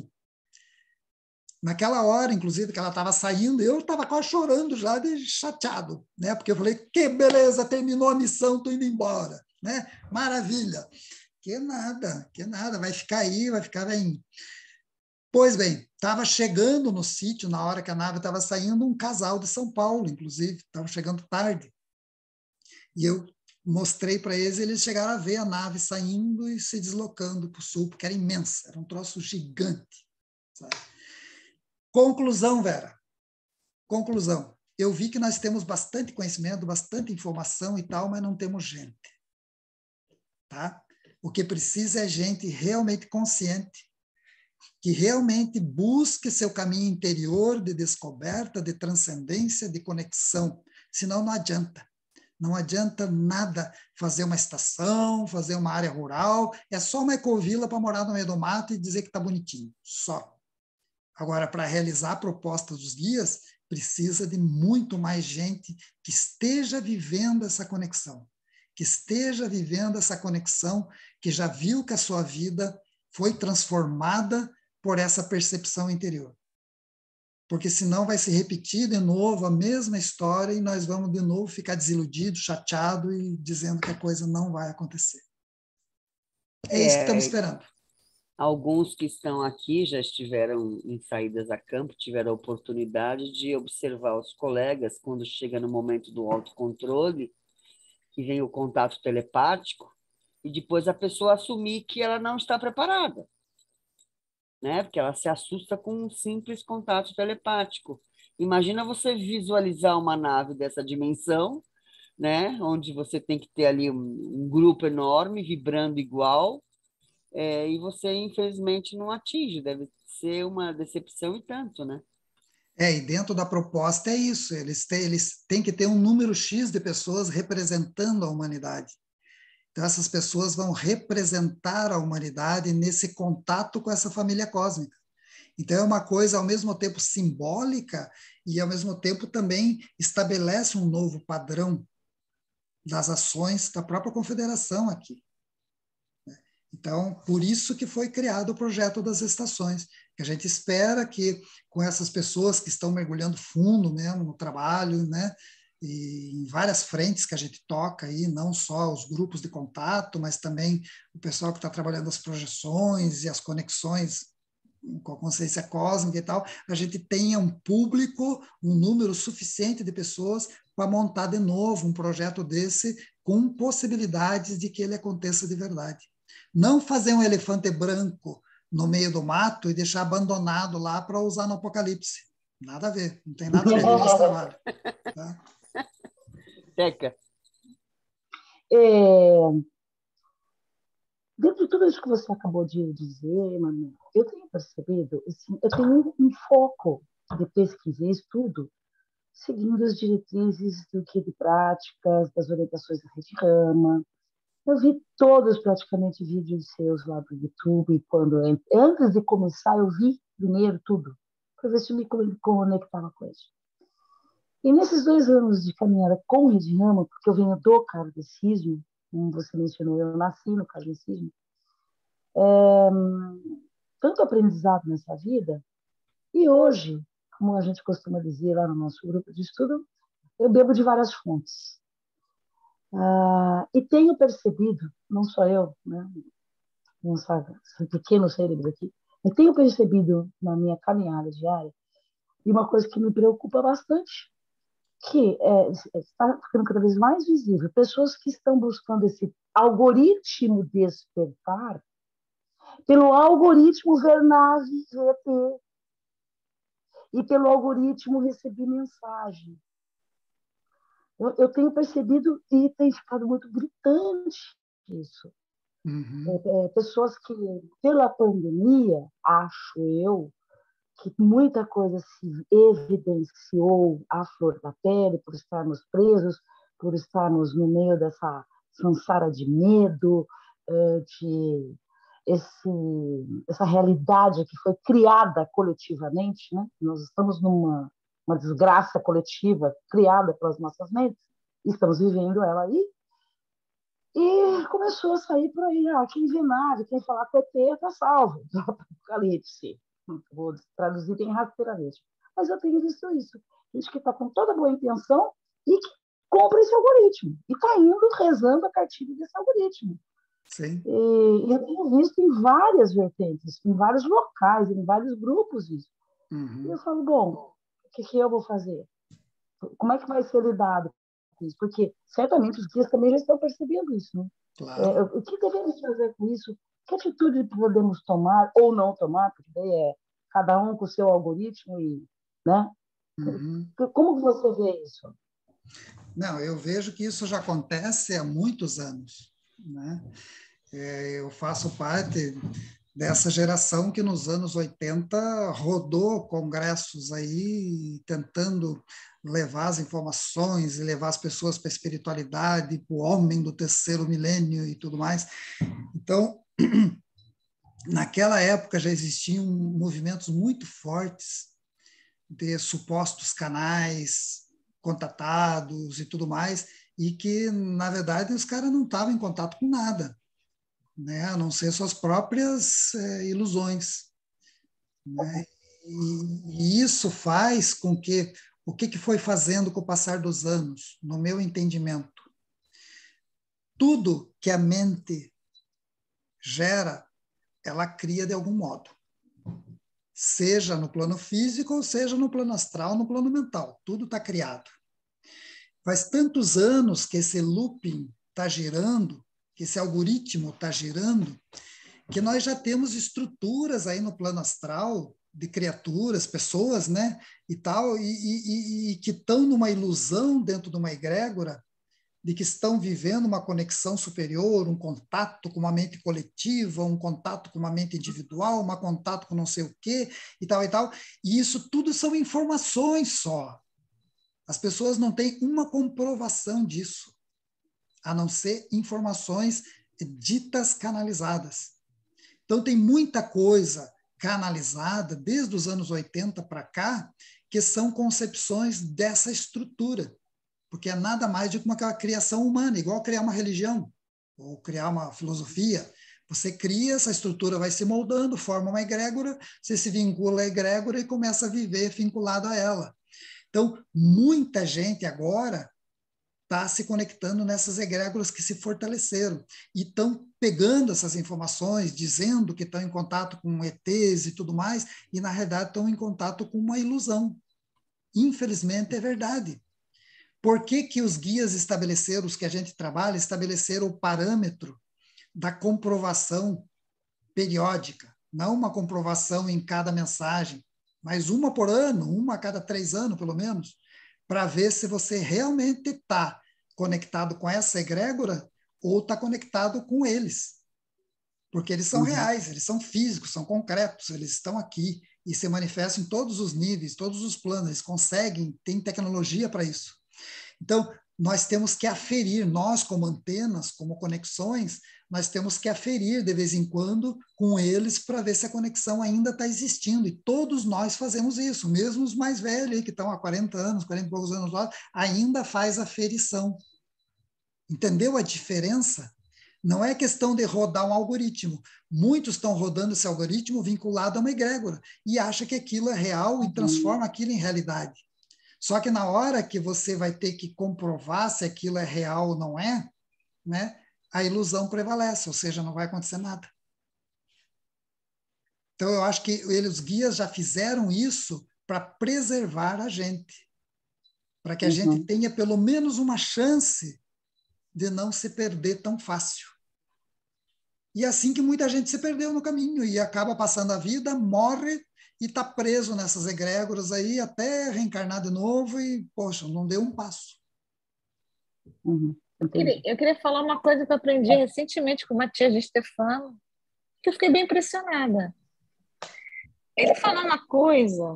Naquela hora, inclusive, que ela estava saindo, eu estava quase chorando já, de chateado, né? Porque eu falei, que beleza, terminou a missão, estou indo embora. Né? Maravilha. Que nada, que nada, vai ficar aí, vai ficar bem. Pois bem, estava chegando no sítio, na hora que a nave estava saindo, um casal de São Paulo, inclusive, estavam chegando tarde. E eu mostrei para eles, e eles chegaram a ver a nave saindo e se deslocando para o sul, porque era imensa, era um troço gigante. Sabe? Conclusão, Vera. Conclusão. Eu vi que nós temos bastante conhecimento, bastante informação e tal, mas não temos gente. Tá? O que precisa é gente realmente consciente, que realmente busque seu caminho interior de descoberta, de transcendência, de conexão. Senão não adianta. Não adianta nada fazer uma estação, fazer uma área rural. É só uma ecovila para morar no meio do mato e dizer que está bonitinho. Só. Agora, para realizar a proposta dos guias, precisa de muito mais gente que esteja vivendo essa conexão, que esteja vivendo essa conexão, que já viu que a sua vida foi transformada por essa percepção interior. Porque senão vai se repetir de novo a mesma história e nós vamos de novo ficar desiludidos, chateados e dizendo que a coisa não vai acontecer. É, é isso que estamos esperando. Alguns que estão aqui já estiveram em saídas a campo, tiveram a oportunidade de observar os colegas quando chega no momento do autocontrole, que vem o contato telepático, e depois a pessoa assumir que ela não está preparada, né? Porque ela se assusta com um simples contato telepático. Imagina você visualizar uma nave dessa dimensão, né? Onde você tem que ter ali um, um grupo enorme, vibrando igual, É, e você, infelizmente, não atinge. Deve ser uma decepção e tanto, né? É, e dentro da proposta é isso. Eles têm, eles têm que ter um número X de pessoas representando a humanidade. Então, essas pessoas vão representar a humanidade nesse contato com essa família cósmica. Então, é uma coisa, ao mesmo tempo, simbólica e, ao mesmo tempo, também estabelece um novo padrão das ações da própria confederação aqui. Então, por isso que foi criado o projeto das estações, que a gente espera que com essas pessoas que estão mergulhando fundo mesmo no trabalho, né, e em várias frentes que a gente toca aí, não só os grupos de contato, mas também o pessoal que está trabalhando as projeções e as conexões com a consciência cósmica e tal, a gente tenha um público, um número suficiente de pessoas para montar de novo um projeto desse com possibilidades de que ele aconteça de verdade. Não fazer um elefante branco no meio do mato e deixar abandonado lá para usar no apocalipse. Nada a ver, não tem nada a ver com o nosso trabalho. Tá? Teca. É, dentro de tudo isso que você acabou de dizer, Manuel, eu tenho percebido, assim, eu tenho um foco de pesquisa e estudo seguindo as diretrizes do que de práticas, das orientações da Rede Rama. Eu vi todos praticamente vídeos seus lá do YouTube. Quando antes de começar, eu vi primeiro tudo, para ver se eu me conectava com isso. E nesses dois anos de caminhada com o Rede Rama, porque eu venho do kardecismo, como você mencionou, eu nasci no kardecismo, é, tanto aprendizado nessa vida, e hoje, como a gente costuma dizer lá no nosso grupo de estudo, eu bebo de várias fontes. Ah, e tenho percebido, não só eu, né, não sabe, são pequenos cérebros aqui, eu tenho percebido na minha caminhada diária, e uma coisa que me preocupa bastante, que é, está ficando cada vez mais visível, pessoas que estão buscando esse algoritmo despertar, pelo algoritmo ver nave, ver E T, e pelo algoritmo receber mensagem. Eu, eu tenho percebido e tem ficado muito gritante isso. Uhum. É, é, pessoas que, pela pandemia, acho eu, que muita coisa se evidenciou à flor da pele, por estarmos presos, por estarmos no meio dessa samsara de medo, de esse, essa realidade que foi criada coletivamente, né? Nós estamos numa uma desgraça coletiva criada pelas nossas mentes, estamos vivendo ela aí, e começou a sair por aí, ah, quem vê nave, quem falar com E T está salvo, do Apocalipse. Vou traduzir em rasteiramente. Mas eu tenho visto isso. Gente que está com toda boa intenção e que compra esse algoritmo. E está indo rezando a cartilha desse algoritmo. Sim. E eu tenho visto em várias vertentes, em vários locais, em vários grupos isso. Uhum. E eu falo, bom, o que, que eu vou fazer? Como é que vai ser lidado com isso? Porque certamente os guias também já estão percebendo isso. Né? Claro. É, o que devemos fazer com isso? Que atitude podemos tomar ou não tomar? Porque daí é cada um com o seu algoritmo e, né? Uhum. Como você vê isso? Não, eu vejo que isso já acontece há muitos anos, né? É, eu faço parte dessa geração que nos anos oitenta rodou congressos aí tentando levar as informações e levar as pessoas para a espiritualidade, para o homem do terceiro milênio e tudo mais. Então, naquela época já existiam movimentos muito fortes de supostos canais contatados e tudo mais, e que, na verdade, os caras não estavam em contato com nada, né? A não ser suas próprias é, ilusões, né? E, e isso faz com que, o que, que foi fazendo com o passar dos anos, no meu entendimento? Tudo que a mente gera, ela cria de algum modo. Seja no plano físico, ou seja no plano astral, no plano mental. Tudo está criado. Faz tantos anos que esse looping está girando, que esse algoritmo está girando, que nós já temos estruturas aí no plano astral de criaturas, pessoas, né, e tal, e, e, e que estão numa ilusão dentro de uma egrégora, de que estão vivendo uma conexão superior, um contato com uma mente coletiva, um contato com uma mente individual, um contato com não sei o quê, e tal, e tal. E isso tudo são informações só. As pessoas não têm uma comprovação disso, a não ser informações ditas canalizadas. Então, tem muita coisa canalizada, desde os anos oitenta para cá, que são concepções dessa estrutura, porque é nada mais do que uma criação humana, igual criar uma religião, ou criar uma filosofia. Você cria, essa estrutura vai se moldando, forma uma egrégora, você se vincula à egrégora e começa a viver vinculado a ela. Então, muita gente agora está se conectando nessas egrégoras que se fortaleceram e estão pegando essas informações, dizendo que estão em contato com E Tês e tudo mais, e, na realidade, estão em contato com uma ilusão. Infelizmente, é verdade. Por que que os guias estabeleceram, os que a gente trabalha, estabeleceram o parâmetro da comprovação periódica? Não uma comprovação em cada mensagem, mas uma por ano, uma a cada três anos, pelo menos, para ver se você realmente está conectado com essa egrégora ou está conectado com eles. Porque eles são uhum. reais, eles são físicos, são concretos, eles estão aqui e se manifestam em todos os níveis, todos os planos, eles conseguem, tem tecnologia para isso. Então, nós temos que aferir, nós como antenas, como conexões, nós temos que aferir de vez em quando com eles para ver se a conexão ainda está existindo. E todos nós fazemos isso, mesmo os mais velhos, que estão há quarenta anos, quarenta e poucos anos lá, ainda faz aferição. Entendeu a diferença? Não é questão de rodar um algoritmo. Muitos estão rodando esse algoritmo vinculado a uma egrégora e acham que aquilo é real e transforma aquilo em realidade. Só que na hora que você vai ter que comprovar se aquilo é real ou não é, né, a ilusão prevalece, ou seja, não vai acontecer nada. Então, eu acho que eles, os guias já fizeram isso para preservar a gente, para que a uhum. gente tenha pelo menos uma chance de não se perder tão fácil. E é assim que muita gente se perdeu no caminho e acaba passando a vida, morre e está preso nessas egrégoras aí até reencarnar de novo e, poxa, não deu um passo. Uhum. Eu, queria, eu queria falar uma coisa que eu aprendi recentemente com o Matias de Stefano, que eu fiquei bem impressionada. Ele falou uma coisa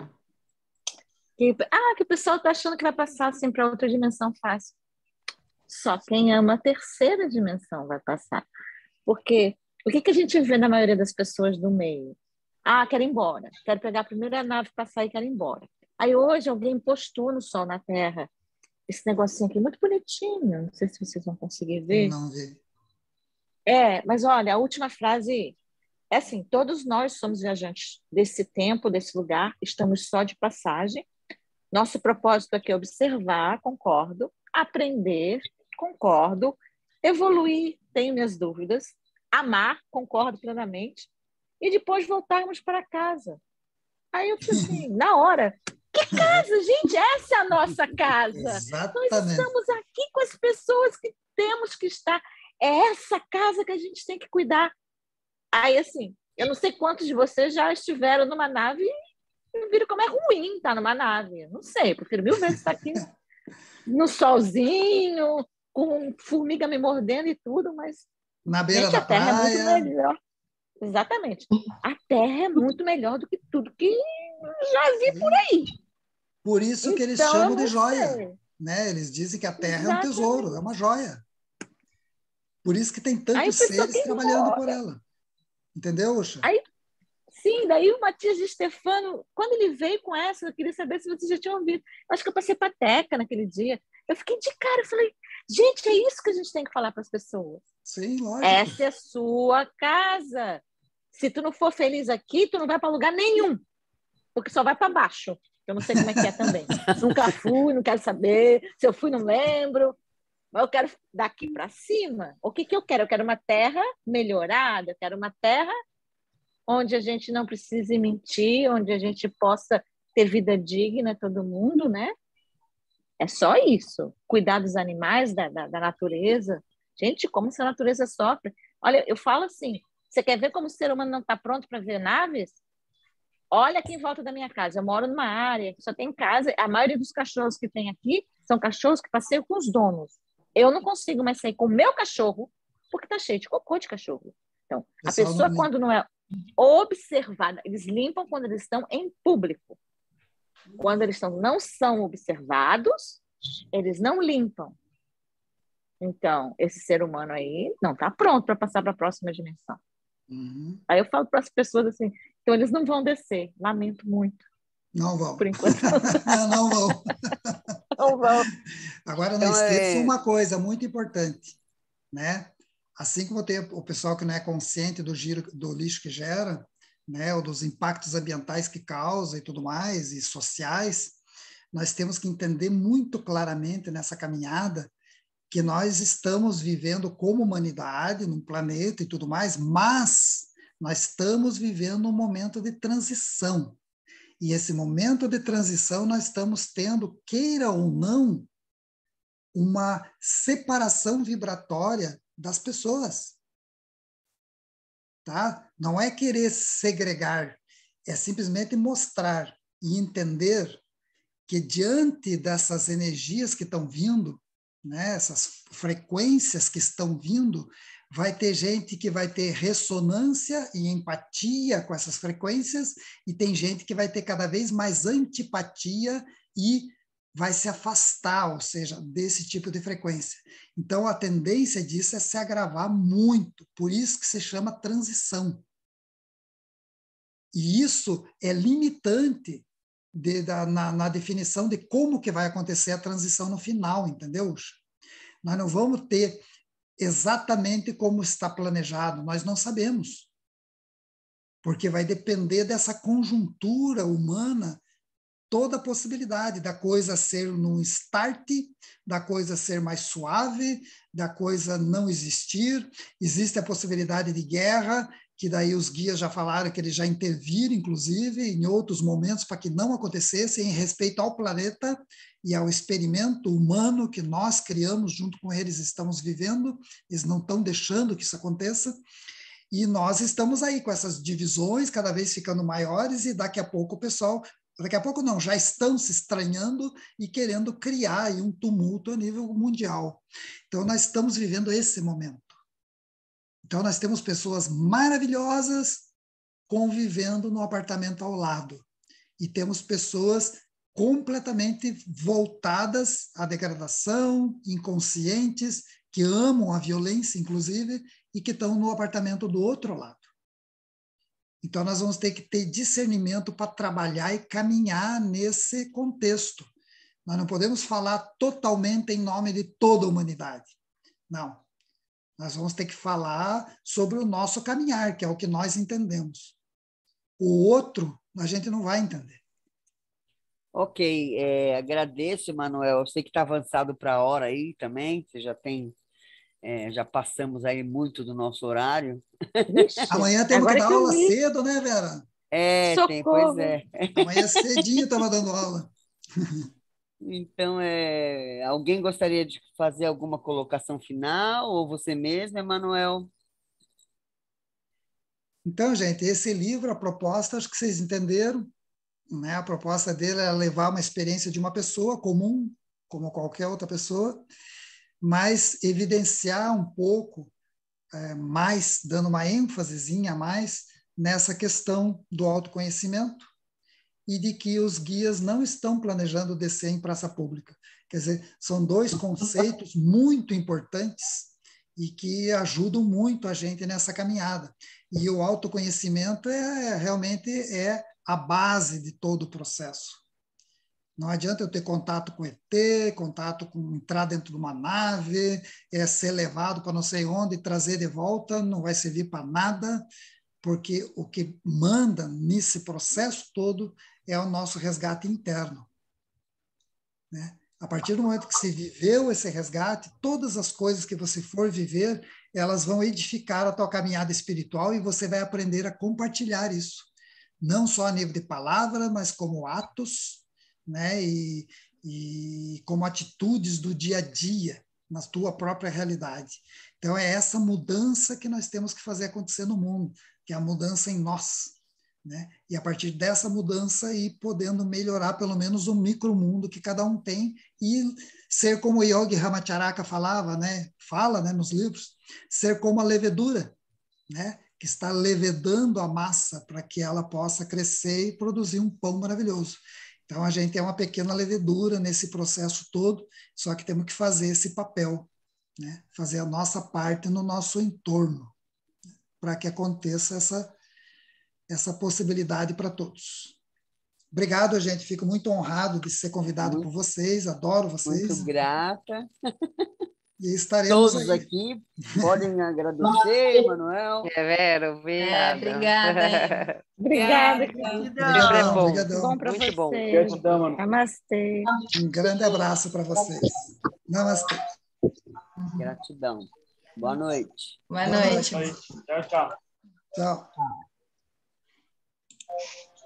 que, ah, que o pessoal está achando que vai passar assim, para outra dimensão fácil. Só quem ama a terceira dimensão vai passar. Porque o que, que a gente vê na maioria das pessoas do meio? Ah, quero ir embora. Quero pegar a primeira nave, passar e quero ir embora. Aí hoje alguém postou no Sol na Terra esse negocinho aqui, muito bonitinho. Não sei se vocês vão conseguir ver. Não vi. É, mas olha, a última frase é assim, todos nós somos viajantes desse tempo, desse lugar, estamos só de passagem. Nosso propósito aqui é observar, concordo, aprender, concordo, evoluir, tenho minhas dúvidas, amar, concordo plenamente, e depois voltarmos para casa. Aí eu falei assim, na hora, que casa, gente? Essa é a nossa casa. Exatamente. Nós estamos aqui com as pessoas que temos que estar. É essa casa que a gente tem que cuidar. Aí, assim, eu não sei quantos de vocês já estiveram numa nave e viram como é ruim estar numa nave. Não sei, eu prefiro mil vezes estar aqui no solzinho, com formiga me mordendo e tudo, mas... Na beira gente, da a Terra praia. é muito melhor. Exatamente. A Terra é muito melhor do que tudo que já vi por aí. Por isso que então, eles chamam de sei. joia. Né? Eles dizem que a Terra Exatamente. é um tesouro, é uma joia. Por isso que tem tantos Aí, seres trabalhando embora. por ela. Entendeu, Ucha? Aí, sim, daí o Matias de Stefano, quando ele veio com essa, eu queria saber se vocês já tinham ouvido. Eu acho que eu passei pateca naquele dia. Eu fiquei de cara, eu falei, gente, é isso que a gente tem que falar para as pessoas. Sim, lógico. Essa é a sua casa. Se tu não for feliz aqui, tu não vai para lugar nenhum, porque só vai para baixo. Eu não sei como é que é também. Nunca fui, não quero saber. Se eu fui, não lembro. Mas eu quero daqui para cima. O que, que eu quero? Eu quero uma terra melhorada, eu quero uma terra onde a gente não precise mentir, onde a gente possa ter vida digna, todo mundo, né? É só isso. Cuidar dos animais, da, da, da natureza. Gente, como essa natureza sofre. Olha, eu falo assim, você quer ver como o ser humano não está pronto para ver naves? Olha aqui em volta da minha casa. Eu moro numa área que só tem casa. A maioria dos cachorros que tem aqui são cachorros que passeiam com os donos. Eu não consigo mais sair com o meu cachorro porque está cheio de cocô de cachorro. Então, a pessoa, não quando não é observada, eles limpam quando eles estão em público. Quando eles estão, não são observados, eles não limpam. Então, esse ser humano aí não está pronto para passar para a próxima dimensão. Uhum. Aí eu falo para as pessoas assim, então eles não vão descer. Lamento muito. Não vão. Por enquanto. Não vão. Não vão. Agora, não então, esqueça é... uma coisa muito importante, né? Assim como tem o pessoal que não é consciente do giro do lixo que gera, né, ou dos impactos ambientais que causa e tudo mais, e sociais, nós temos que entender muito claramente nessa caminhada que nós estamos vivendo como humanidade num planeta e tudo mais, mas nós estamos vivendo um momento de transição. E esse momento de transição nós estamos tendo, queira ou não, uma separação vibratória das pessoas. Tá? Não é querer segregar, é simplesmente mostrar e entender que diante dessas energias que estão vindo, né, essas frequências que estão vindo, vai ter gente que vai ter ressonância e empatia com essas frequências e tem gente que vai ter cada vez mais antipatia e vai se afastar, ou seja, desse tipo de frequência. Então, a tendência disso é se agravar muito, por isso que se chama transição. E isso é limitante de, da, na, na definição de como que vai acontecer a transição no final, entendeu? Nós não vamos ter exatamente como está planejado, nós não sabemos, porque vai depender dessa conjuntura humana, toda a possibilidade da coisa ser num start, da coisa ser mais suave, da coisa não existir. Existe a possibilidade de guerra, que daí os guias já falaram que eles já interviram, inclusive, em outros momentos, para que não acontecesse, em respeito ao planeta e ao experimento humano que nós criamos junto com eles, estamos vivendo, eles não estão deixando que isso aconteça. E nós estamos aí com essas divisões cada vez ficando maiores e daqui a pouco o pessoal... Daqui a pouco não, já estão se estranhando e querendo criar aí um tumulto a nível mundial. Então, nós estamos vivendo esse momento. Então, nós temos pessoas maravilhosas convivendo no apartamento ao lado. E temos pessoas completamente voltadas à degradação, inconscientes, que amam a violência, inclusive, e que estão no apartamento do outro lado. Então, nós vamos ter que ter discernimento para trabalhar e caminhar nesse contexto. Nós não podemos falar totalmente em nome de toda a humanidade. Não. Nós vamos ter que falar sobre o nosso caminhar, que é o que nós entendemos. O outro, a gente não vai entender. Ok, é, agradeço, Manuel. Eu sei que está avançado para a hora aí também, você já tem... É, já passamos aí muito do nosso horário. Ixi, amanhã temos que dar que aula cedo, né, Vera? É, Socorro. tem, pois é. Amanhã cedinho estava dando aula. Então, é, alguém gostaria de fazer alguma colocação final? Ou você mesmo, Emanuel? Então, gente, esse livro, a proposta, acho que vocês entenderam, né? A proposta dele é levar uma experiência de uma pessoa comum, como qualquer outra pessoa, mas evidenciar um pouco é, mais, dando uma ênfasezinha a mais nessa questão do autoconhecimento e de que os guias não estão planejando descer em praça pública. Quer dizer, são dois conceitos muito importantes e que ajudam muito a gente nessa caminhada. E o autoconhecimento é realmente é a base de todo o processo. Não adianta eu ter contato com E T, contato com entrar dentro de uma nave, é ser levado para não sei onde e trazer de volta, não vai servir para nada, porque o que manda nesse processo todo é o nosso resgate interno, né? A partir do momento que se viveu esse resgate, todas as coisas que você for viver, elas vão edificar a tua caminhada espiritual e você vai aprender a compartilhar isso. Não só a nível de palavra, mas como atos, né? E, e como atitudes do dia a dia, na tua própria realidade. Então, é essa mudança que nós temos que fazer acontecer no mundo, que é a mudança em nós, né? E a partir dessa mudança ir podendo melhorar pelo menos o micromundo que cada um tem e ser como o Yogi Ramacharaka falava, né? Fala, né, nos livros, ser como a levedura, né? Que está levedando a massa para que ela possa crescer e produzir um pão maravilhoso. Então a gente é uma pequena levedura nesse processo todo, só que temos que fazer esse papel, né? Fazer a nossa parte no nosso entorno, para que aconteça essa essa possibilidade para todos. Obrigado, gente. Fico muito honrado de ser convidado muito, por vocês. Adoro vocês. Muito grata. E estaremos todos aí. aqui podem agradecer, Emanuel. É, Vera, obrigada. É, obrigada. Obrigada. Obrigadão, é bom. Obrigadão. Bom para Muito bom. vocês. Namastê. Um grande abraço para vocês. Namastê. Gratidão. Boa noite. Boa noite. Tchau, tchau. Tchau.